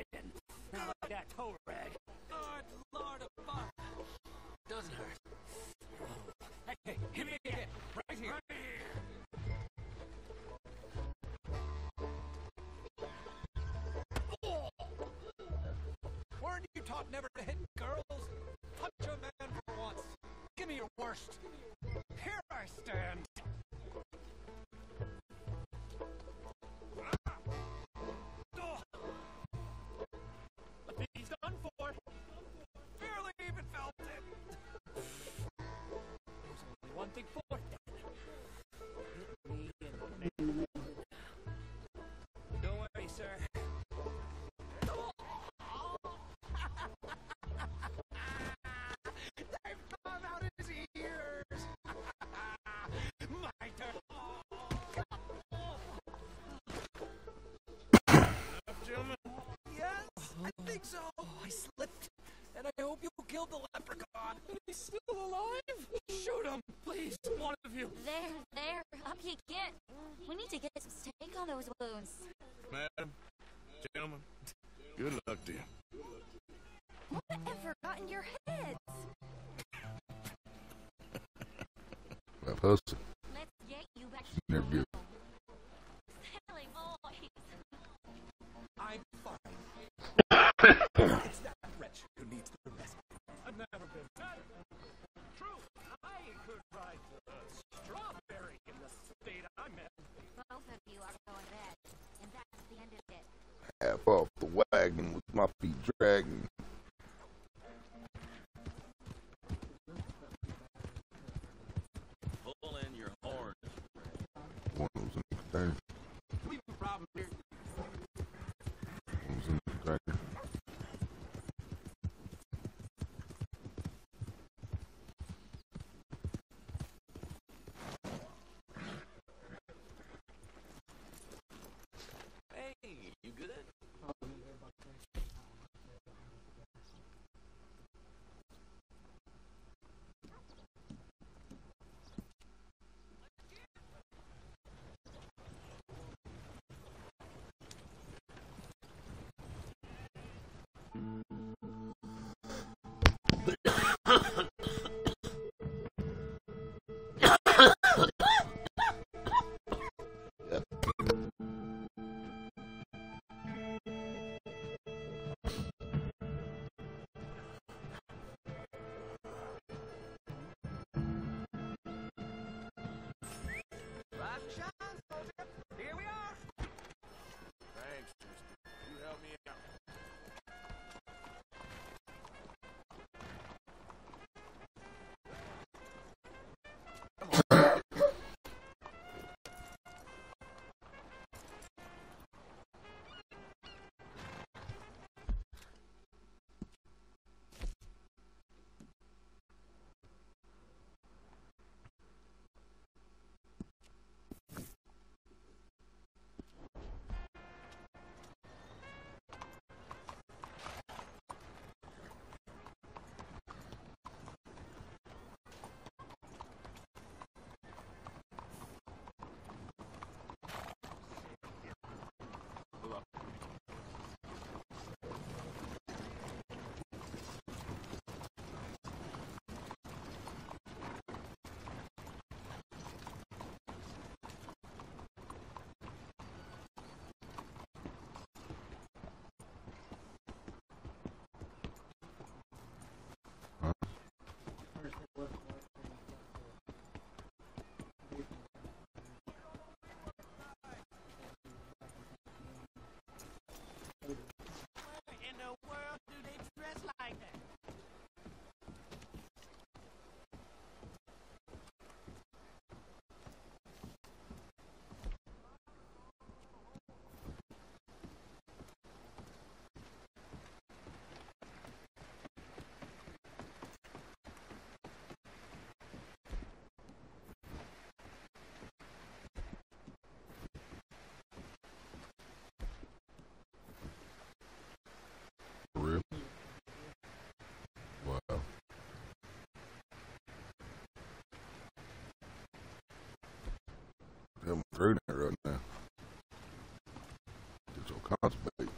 [SPEAKER 4] taught never to hit girls? Punch a man for once. Give me your worst. Here I stand. I think he's done for. Barely even felt it. There's only one thing for it. Hit me in the neck. Don't worry, sir. They've come out his ears. My turn.
[SPEAKER 13] Gentlemen?
[SPEAKER 4] Yes, I think so. I slipped, and I hope you killed the leprechaun. He's still alive? Shoot him, please, one of you.
[SPEAKER 9] There, there, up you get. We need to get some steak on those wounds.
[SPEAKER 10] Madam, gentlemen, good luck to you.
[SPEAKER 9] Whatever got in your heads?
[SPEAKER 1] That hustle.
[SPEAKER 9] Let's get you back to
[SPEAKER 1] Never
[SPEAKER 9] your
[SPEAKER 1] give.
[SPEAKER 9] silly boys.
[SPEAKER 4] I'm fine. It's that wretch who needs the rescue. I've never been better. True, I could ride the strawberry in the state I'm in.
[SPEAKER 9] Both of you are going bad, and that's the end of it.
[SPEAKER 1] Half off the wagon with my feet dragging.
[SPEAKER 8] Pull in your horn.
[SPEAKER 1] One was in the container.
[SPEAKER 4] We have a problem here.
[SPEAKER 1] One was in the container.
[SPEAKER 8] Hey, you good?
[SPEAKER 13] Rise and shine, soldier. Here we are.
[SPEAKER 10] Thanks, sister. You help me out.
[SPEAKER 13] In the world do they dress like that?
[SPEAKER 1] For real? Wow. I'm through that right now. Get your constipate.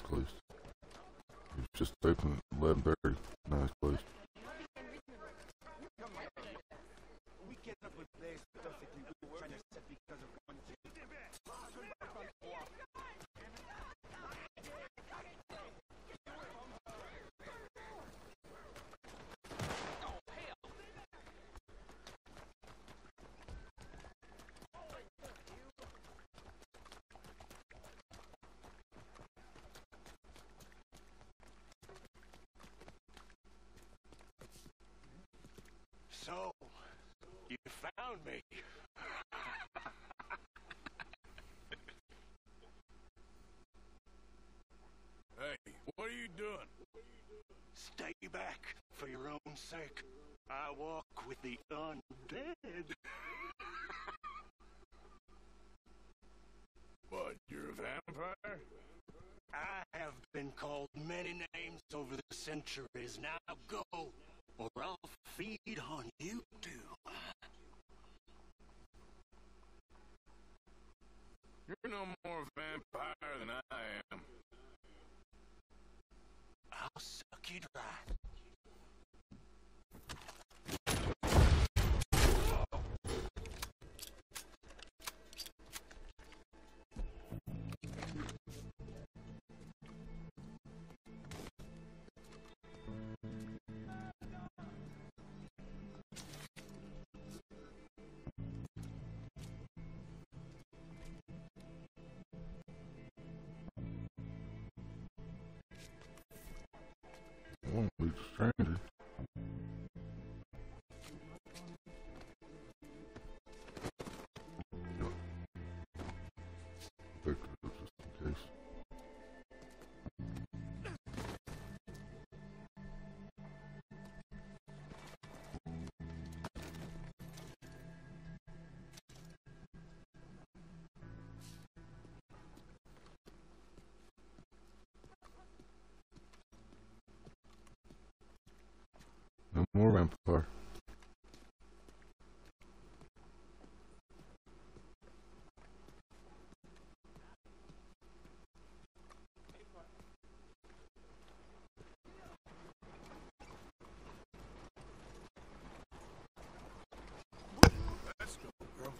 [SPEAKER 1] place. He was just open at eleven thirty. Nice place.
[SPEAKER 4] We cannot replace perfectly good work just because of one thing.
[SPEAKER 6] So, you found me.
[SPEAKER 10] Hey, what are you doing?
[SPEAKER 6] Stay back for your own sake. I walk with the undead.
[SPEAKER 10] What, you're a vampire?
[SPEAKER 6] I have been called many names over the centuries. Now go, or I'll feed on you too.
[SPEAKER 10] You're no more a vampire than I am.
[SPEAKER 6] I'll suck you dry.
[SPEAKER 1] I won't be a stranger. Pick it up just in case. No more vampire.
[SPEAKER 10] Let's go, girl.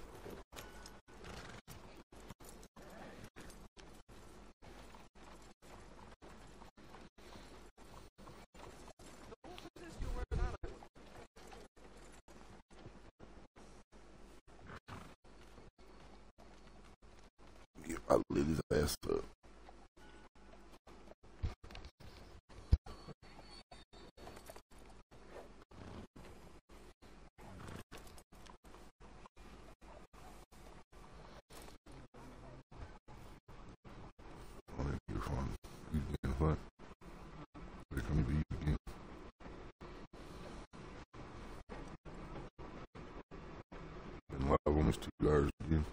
[SPEAKER 1] Get my lit his ass up. Oh, you're fine. You again, what? They're coming to you again. Been live almost two hours again.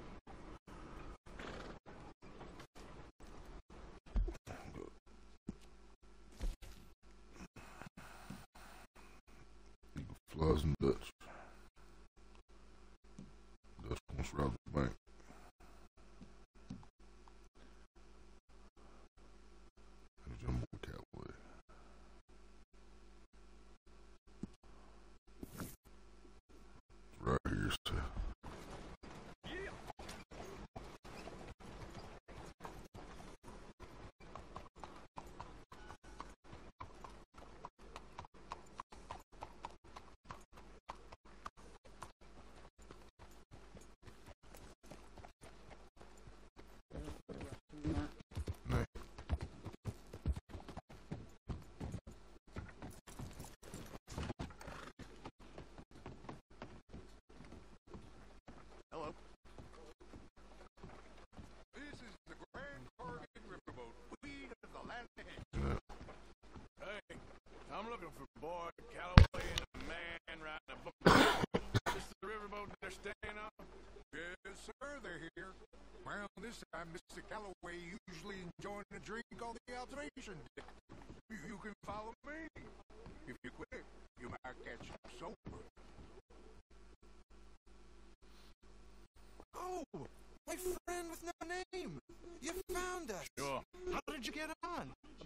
[SPEAKER 1] Flies and Dutch. Dutch wants to rob the bank. And a jumbo cowboy. It's right here, so.
[SPEAKER 10] Hello. This is the Grand Cargan Riverboat. Queen of the land ahead. Hey, I'm looking for Boyd Calloway and a man riding a boat. This is the riverboat they're staying on?
[SPEAKER 14] Yes, sir, they're here. Well, this time, Mister Calloway usually enjoying a drink on the observation deck. You, you can follow me. If you quit, you might catch him sober.
[SPEAKER 3] Oh, my friend with no name. You found us.
[SPEAKER 10] Sure.
[SPEAKER 3] How did you get on?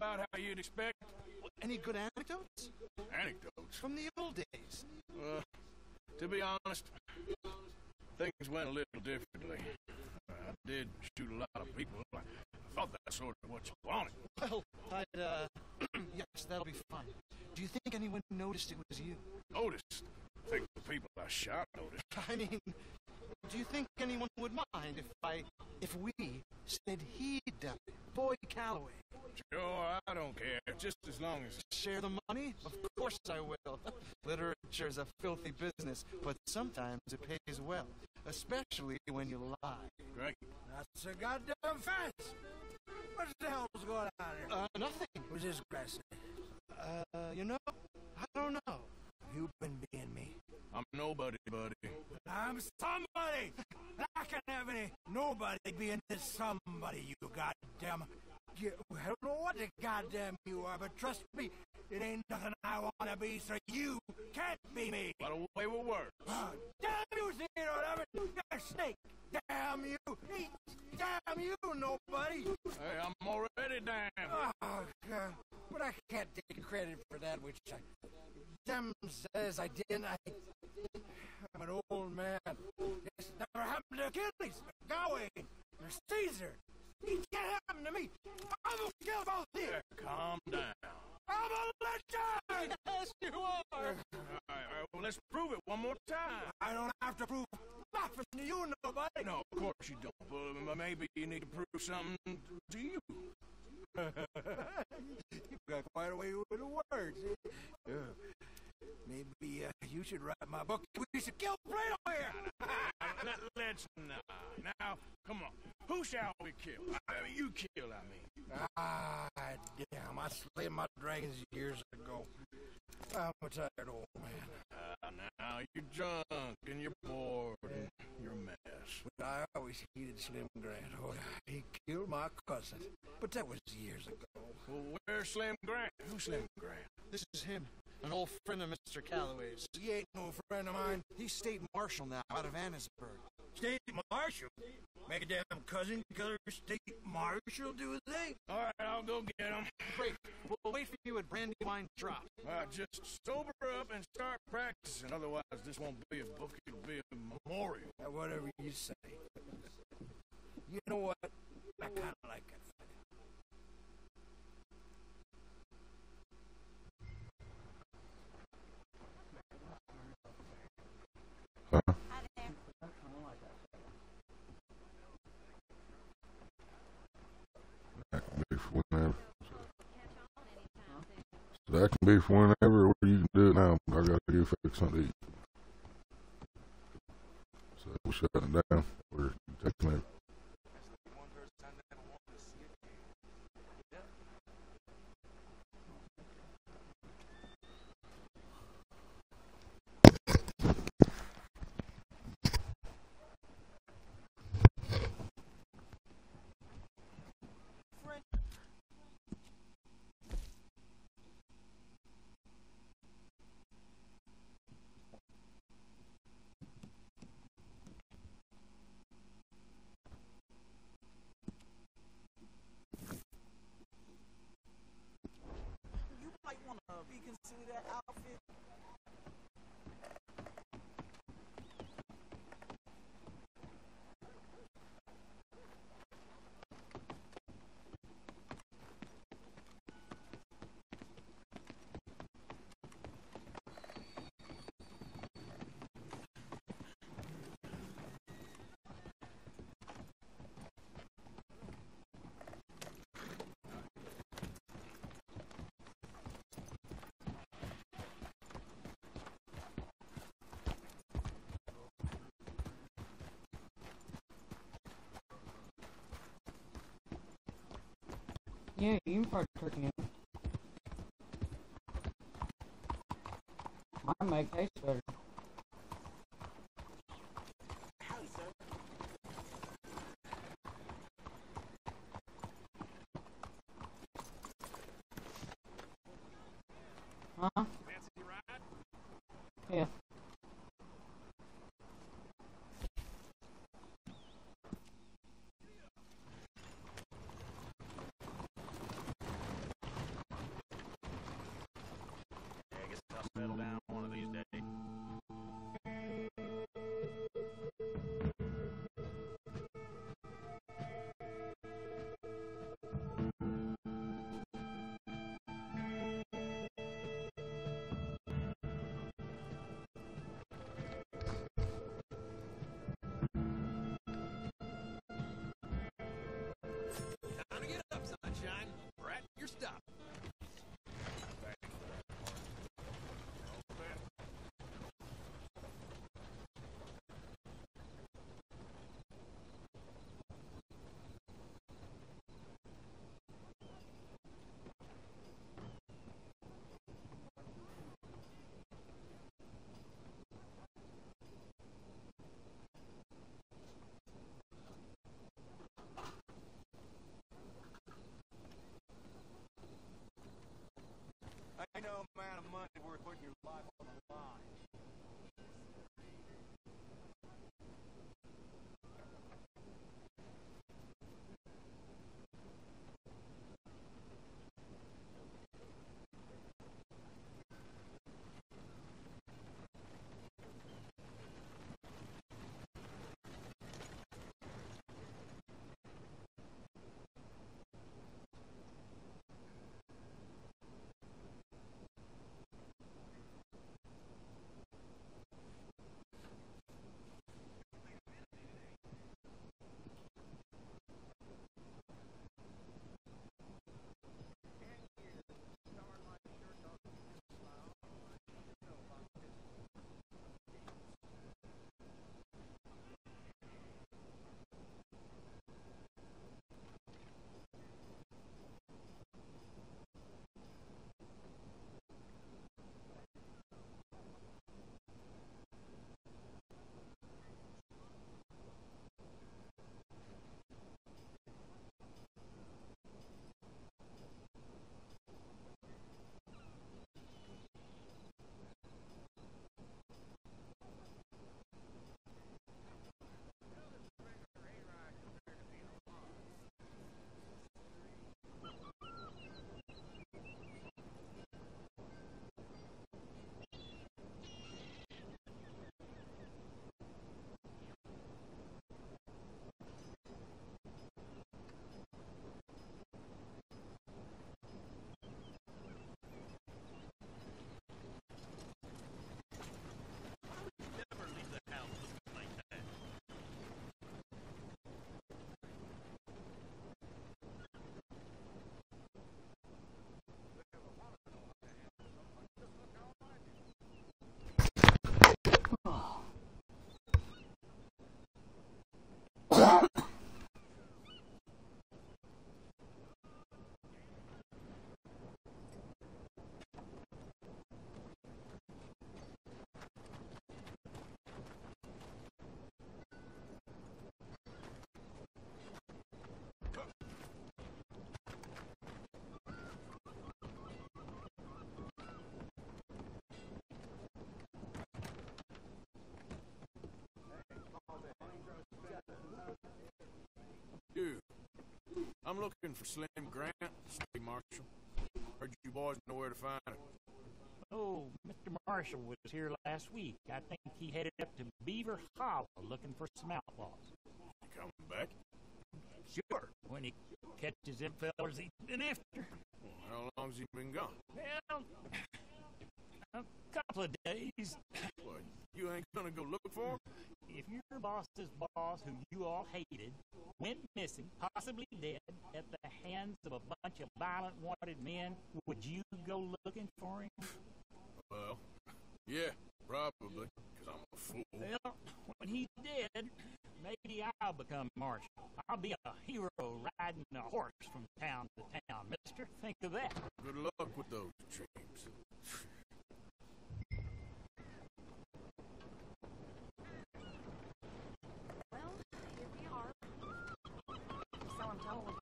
[SPEAKER 10] about how you'd expect.
[SPEAKER 19] Any good anecdotes?
[SPEAKER 10] Anecdotes?
[SPEAKER 19] From the old days.
[SPEAKER 10] Uh, to be honest, things went a little differently. I did shoot a lot of people. I thought that's sort of what you wanted.
[SPEAKER 19] Well, I'd, uh, yes, that'll be fun. Do you think anyone noticed it was you?
[SPEAKER 10] Noticed? I think the people I shot noticed.
[SPEAKER 19] I mean, do you think anyone would mind if I, if we said he'd done it? Boyd Calloway.
[SPEAKER 10] Sure, I don't care, just as long as...
[SPEAKER 19] Share the money? Of course I will. Literature's a filthy business, but sometimes it pays well, especially when you lie.
[SPEAKER 10] Great.
[SPEAKER 14] That's a goddamn fence! What the hell's going on here?
[SPEAKER 19] Uh, nothing.
[SPEAKER 14] Who's this grassy?
[SPEAKER 19] Uh, you know, I don't know.
[SPEAKER 14] You've been being me.
[SPEAKER 10] I'm nobody, buddy.
[SPEAKER 14] I'm somebody! I can't have any nobody being this somebody, you goddamn... You, I don't know what the goddamn you are, but trust me, it ain't nothing I want to be, so you can't be me.
[SPEAKER 10] By the way we work.
[SPEAKER 14] Oh, damn you, Zeno, damn it, you're a snake. Damn you, eat, damn you, nobody.
[SPEAKER 10] Hey, I'm already damned.
[SPEAKER 14] Oh, God. But I can't take credit for that, which I... Them says I didn't. I, I'm an old man. This never happened to Achilles, Gawain, or Caesar. It can't happen to me. I'm gonna kill both of you.
[SPEAKER 10] Calm down.
[SPEAKER 14] I'm a legend.
[SPEAKER 19] Yes, you are.
[SPEAKER 10] All right, all right, well, let's prove it one more time.
[SPEAKER 14] I don't have to prove nothing to you, nobody.
[SPEAKER 10] No, of course you don't. But maybe you need to prove something to you.
[SPEAKER 14] You've got quite a way with the words. Uh, maybe uh, you should write my book. We should kill Plato here.
[SPEAKER 10] Let, let's not. Now, come on. Who shall we kill? I mean, you kill, I mean.
[SPEAKER 14] Ah, damn. I slayed my dragons years ago. I'm a tired old man.
[SPEAKER 10] Uh, now you're drunk and you're bored and you're a mess.
[SPEAKER 14] But I always hated Slim Grant. Oh, he killed my cousin. But that was years ago.
[SPEAKER 10] Well, where's Slim Grant? Who's Slim Grant?
[SPEAKER 19] This is him, an old friend of Mister Calloway's.
[SPEAKER 14] He ain't no friend of mine.
[SPEAKER 19] He's state marshal now, out of Annisburg.
[SPEAKER 14] State marshal? Make a damn cousin killer state marshal, do they?
[SPEAKER 10] All right, I'll go get him.
[SPEAKER 19] Great. We'll wait for you at Brandywine Drop.
[SPEAKER 10] Uh, just sober up and start practicing. Otherwise, this won't be a book. It'll be a memorial.
[SPEAKER 14] Uh, whatever you say. You know what? I kind of like it.
[SPEAKER 1] Huh? That can be for whenever. So that can be for whenever, or you can do it now. I gotta go fix something to eat. So we're shutting it down. We're taking it.
[SPEAKER 20] Want to reconsider that outfit?
[SPEAKER 17] Yeah, you can fry turkey in. Mine might taste better. Huh? Yeah.
[SPEAKER 10] I'm looking for Slim Grant, State Marshal. Heard you boys know where to find him.
[SPEAKER 22] Oh, Mister Marshall was here last week. I think he headed up to Beaver Hollow looking for some outlaws.
[SPEAKER 10] You coming back?
[SPEAKER 22] Sure, when he catches them fellas he's been after.
[SPEAKER 10] Well, how long's he been gone?
[SPEAKER 22] Well, a couple of days.
[SPEAKER 10] What, you ain't gonna go look for him?
[SPEAKER 22] If your boss's boss, who you all hated, went missing, possibly dead, at the hands of a bunch of violent wanted men, would you go looking for him?
[SPEAKER 10] Well, yeah, probably, because I'm a fool.
[SPEAKER 22] Well, when he's dead, maybe I'll become marshal. I'll be a hero riding a horse from town to town, mister. Think of that.
[SPEAKER 10] Good luck with those dreams.
[SPEAKER 9] Well, here we are. So I'm told.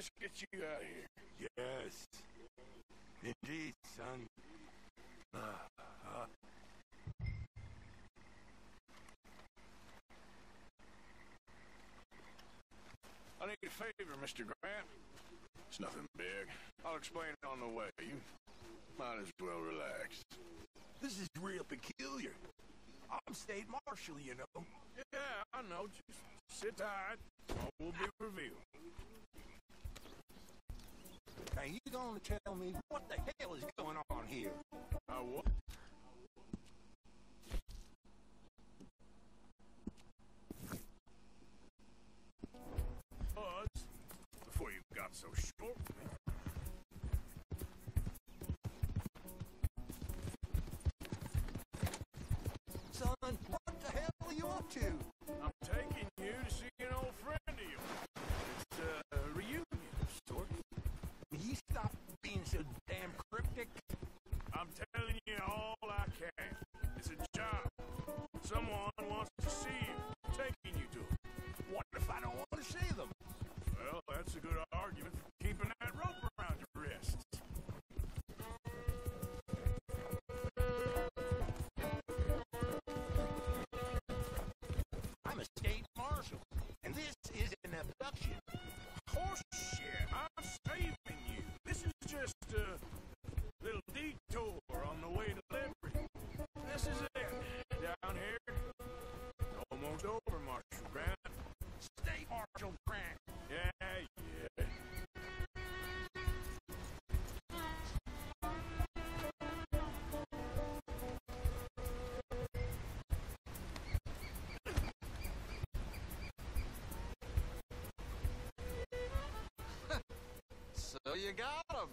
[SPEAKER 10] let's get you out of here.
[SPEAKER 6] Yes. Indeed, son. Uh, uh.
[SPEAKER 10] I need a favor, Mister Grant. It's nothing big. I'll explain it on the way. You might as well relax.
[SPEAKER 6] This is real peculiar. I'm state marshal, you know.
[SPEAKER 10] Yeah, I know. Just sit tight. All will be revealed.
[SPEAKER 6] Now, you gonna tell me what the hell is going on here?
[SPEAKER 10] Uh, what? Was, before you got so short with me.
[SPEAKER 6] Son, what the hell are you up to?
[SPEAKER 10] I'm taking you to see an old friend of yours. It's uh, a reunion of sorts.
[SPEAKER 6] Will you stop being so damn cryptic?
[SPEAKER 10] I'm telling you all I can. It's a job. Someone wants to see you. I'm taking you to them.
[SPEAKER 6] What if I don't want to see them?
[SPEAKER 10] Well, that's a good argument for keeping that rope around your wrists.
[SPEAKER 6] I'm a state marshal, and this is an abduction.
[SPEAKER 10] Horseshit! I'm saving you. This is just a little detour on the way to liberty. This is it. Down here, almost over, Marshal Grant.
[SPEAKER 6] State Marshal Grant.
[SPEAKER 10] Yeah, yeah.
[SPEAKER 19] So you got him.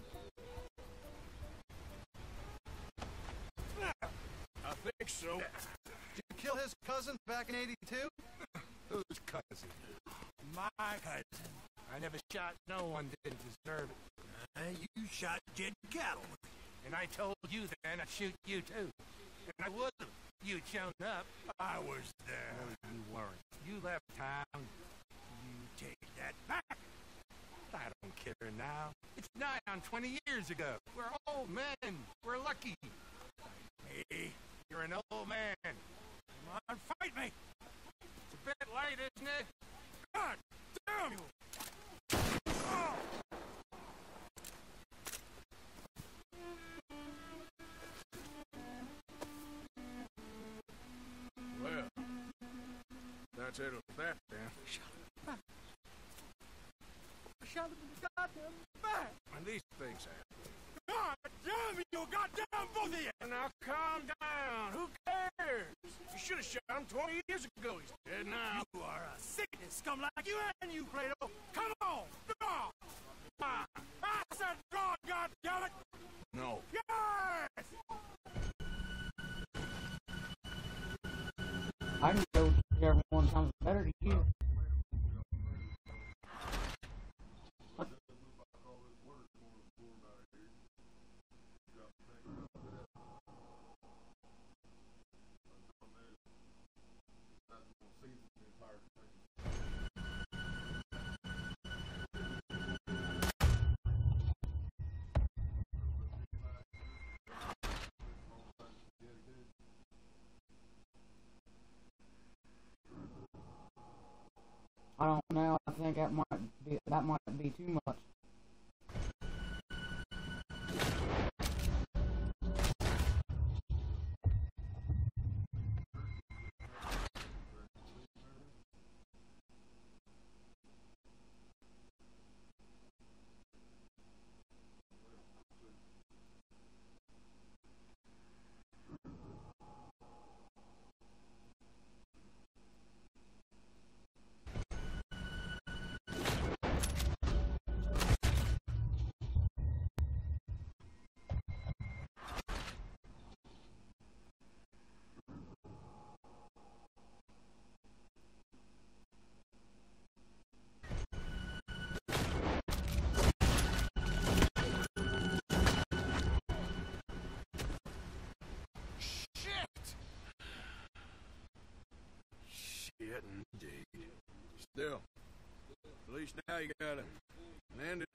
[SPEAKER 10] I think so.
[SPEAKER 19] Did you kill his cousin back in eighty-two?
[SPEAKER 6] Whose cousin? My cousin. I never shot no one that didn't deserve it. Uh, you shot Jed Calloway. And I told you then I'd shoot you too. And I would have. You'd shown up. I was there. No, you weren't. You left town. You take that back. I don't care now. It's nigh on twenty years ago. We're old men. We're lucky. Hey, you're an old man. Come on, fight me. It's a bit late, isn't it? God damn you! Oh.
[SPEAKER 10] Well, that's it with that, then.
[SPEAKER 6] Shut up. Shut up in the goddamn back.
[SPEAKER 10] When these things happen.
[SPEAKER 6] God damn you, goddamn both of you!
[SPEAKER 10] Now calm down. Who cares? You should have shot him twenty years ago. He's dead now.
[SPEAKER 6] You are a sickness scum like you and you, Plato. Come on! Draw! Ah, I said draw, goddammit!
[SPEAKER 10] No.
[SPEAKER 6] Yes!
[SPEAKER 17] I can go whichever one sounds better to you. I don't know. I think that might be that might be too much.
[SPEAKER 10] Shit, indeed. Still, at least now you got a, an end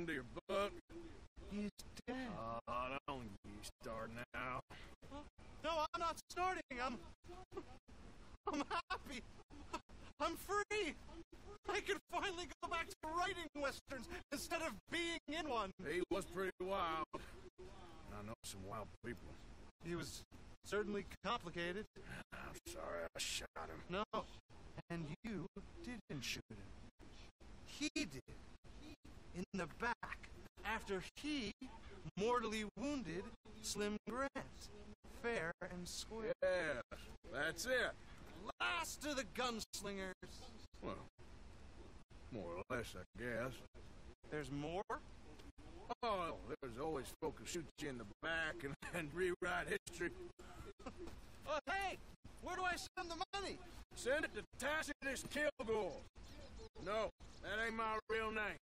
[SPEAKER 10] start now.
[SPEAKER 19] No, I'm not starting. I'm... I'm happy. I'm free. I can finally go back to writing westerns instead of being in one.
[SPEAKER 10] He was pretty wild. I know some wild people.
[SPEAKER 19] He was certainly complicated.
[SPEAKER 10] I'm sorry I shot him.
[SPEAKER 19] No, and you didn't shoot him. He did. In the back, after he mortally wounded Slim Grant. Fair and square.
[SPEAKER 10] Yeah, that's it.
[SPEAKER 19] Last of the gunslingers.
[SPEAKER 10] Well, more or less, I guess.
[SPEAKER 19] There's more?
[SPEAKER 10] Oh, there's always folk who shoot you in the back and, and rewrite history.
[SPEAKER 19] Oh, hey! Where do I send the money?
[SPEAKER 10] Send it to Tacitus Kilgore. No, that ain't my real name.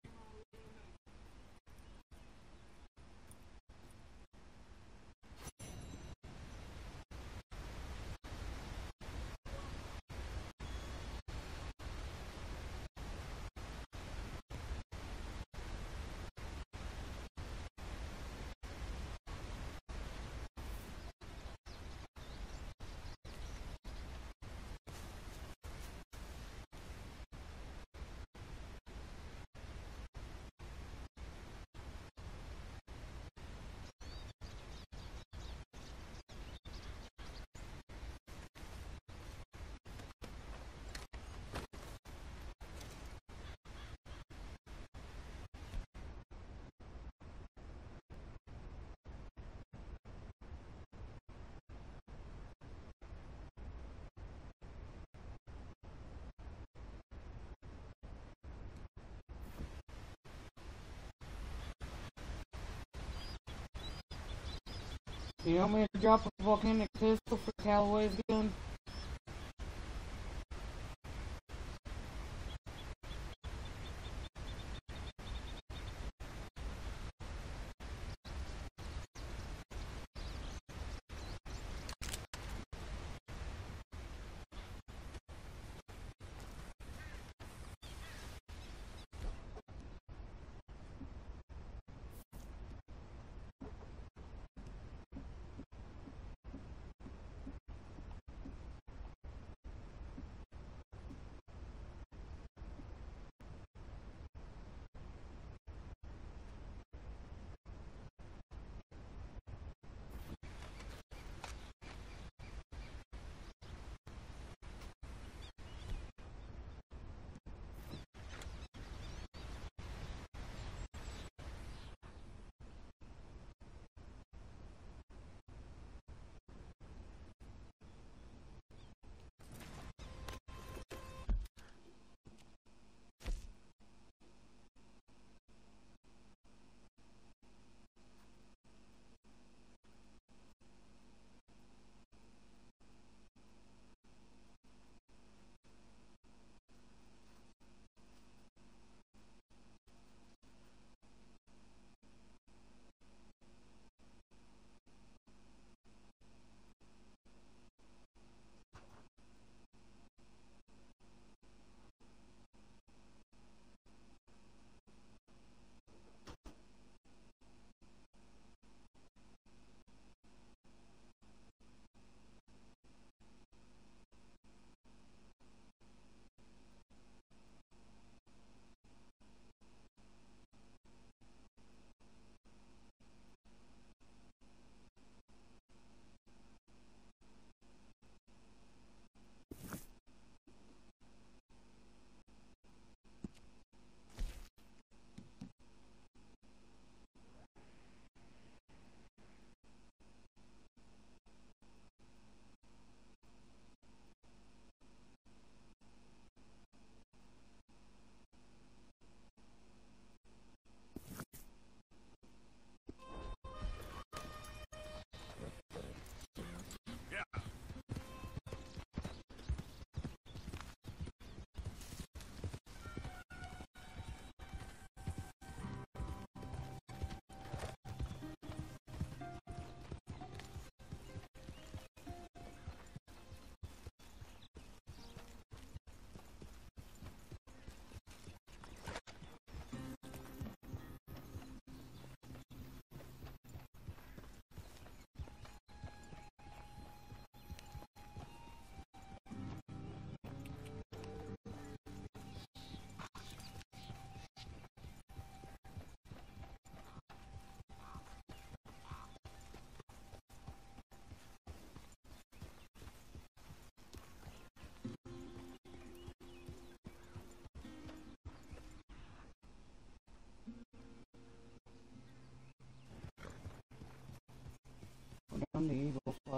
[SPEAKER 17] You want me to drop a volcanic pistol for Calloway's gun?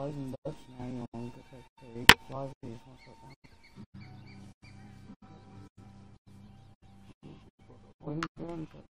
[SPEAKER 17] and Dutch now, you know, get that there, get flies, you just want to shut down. When you're done,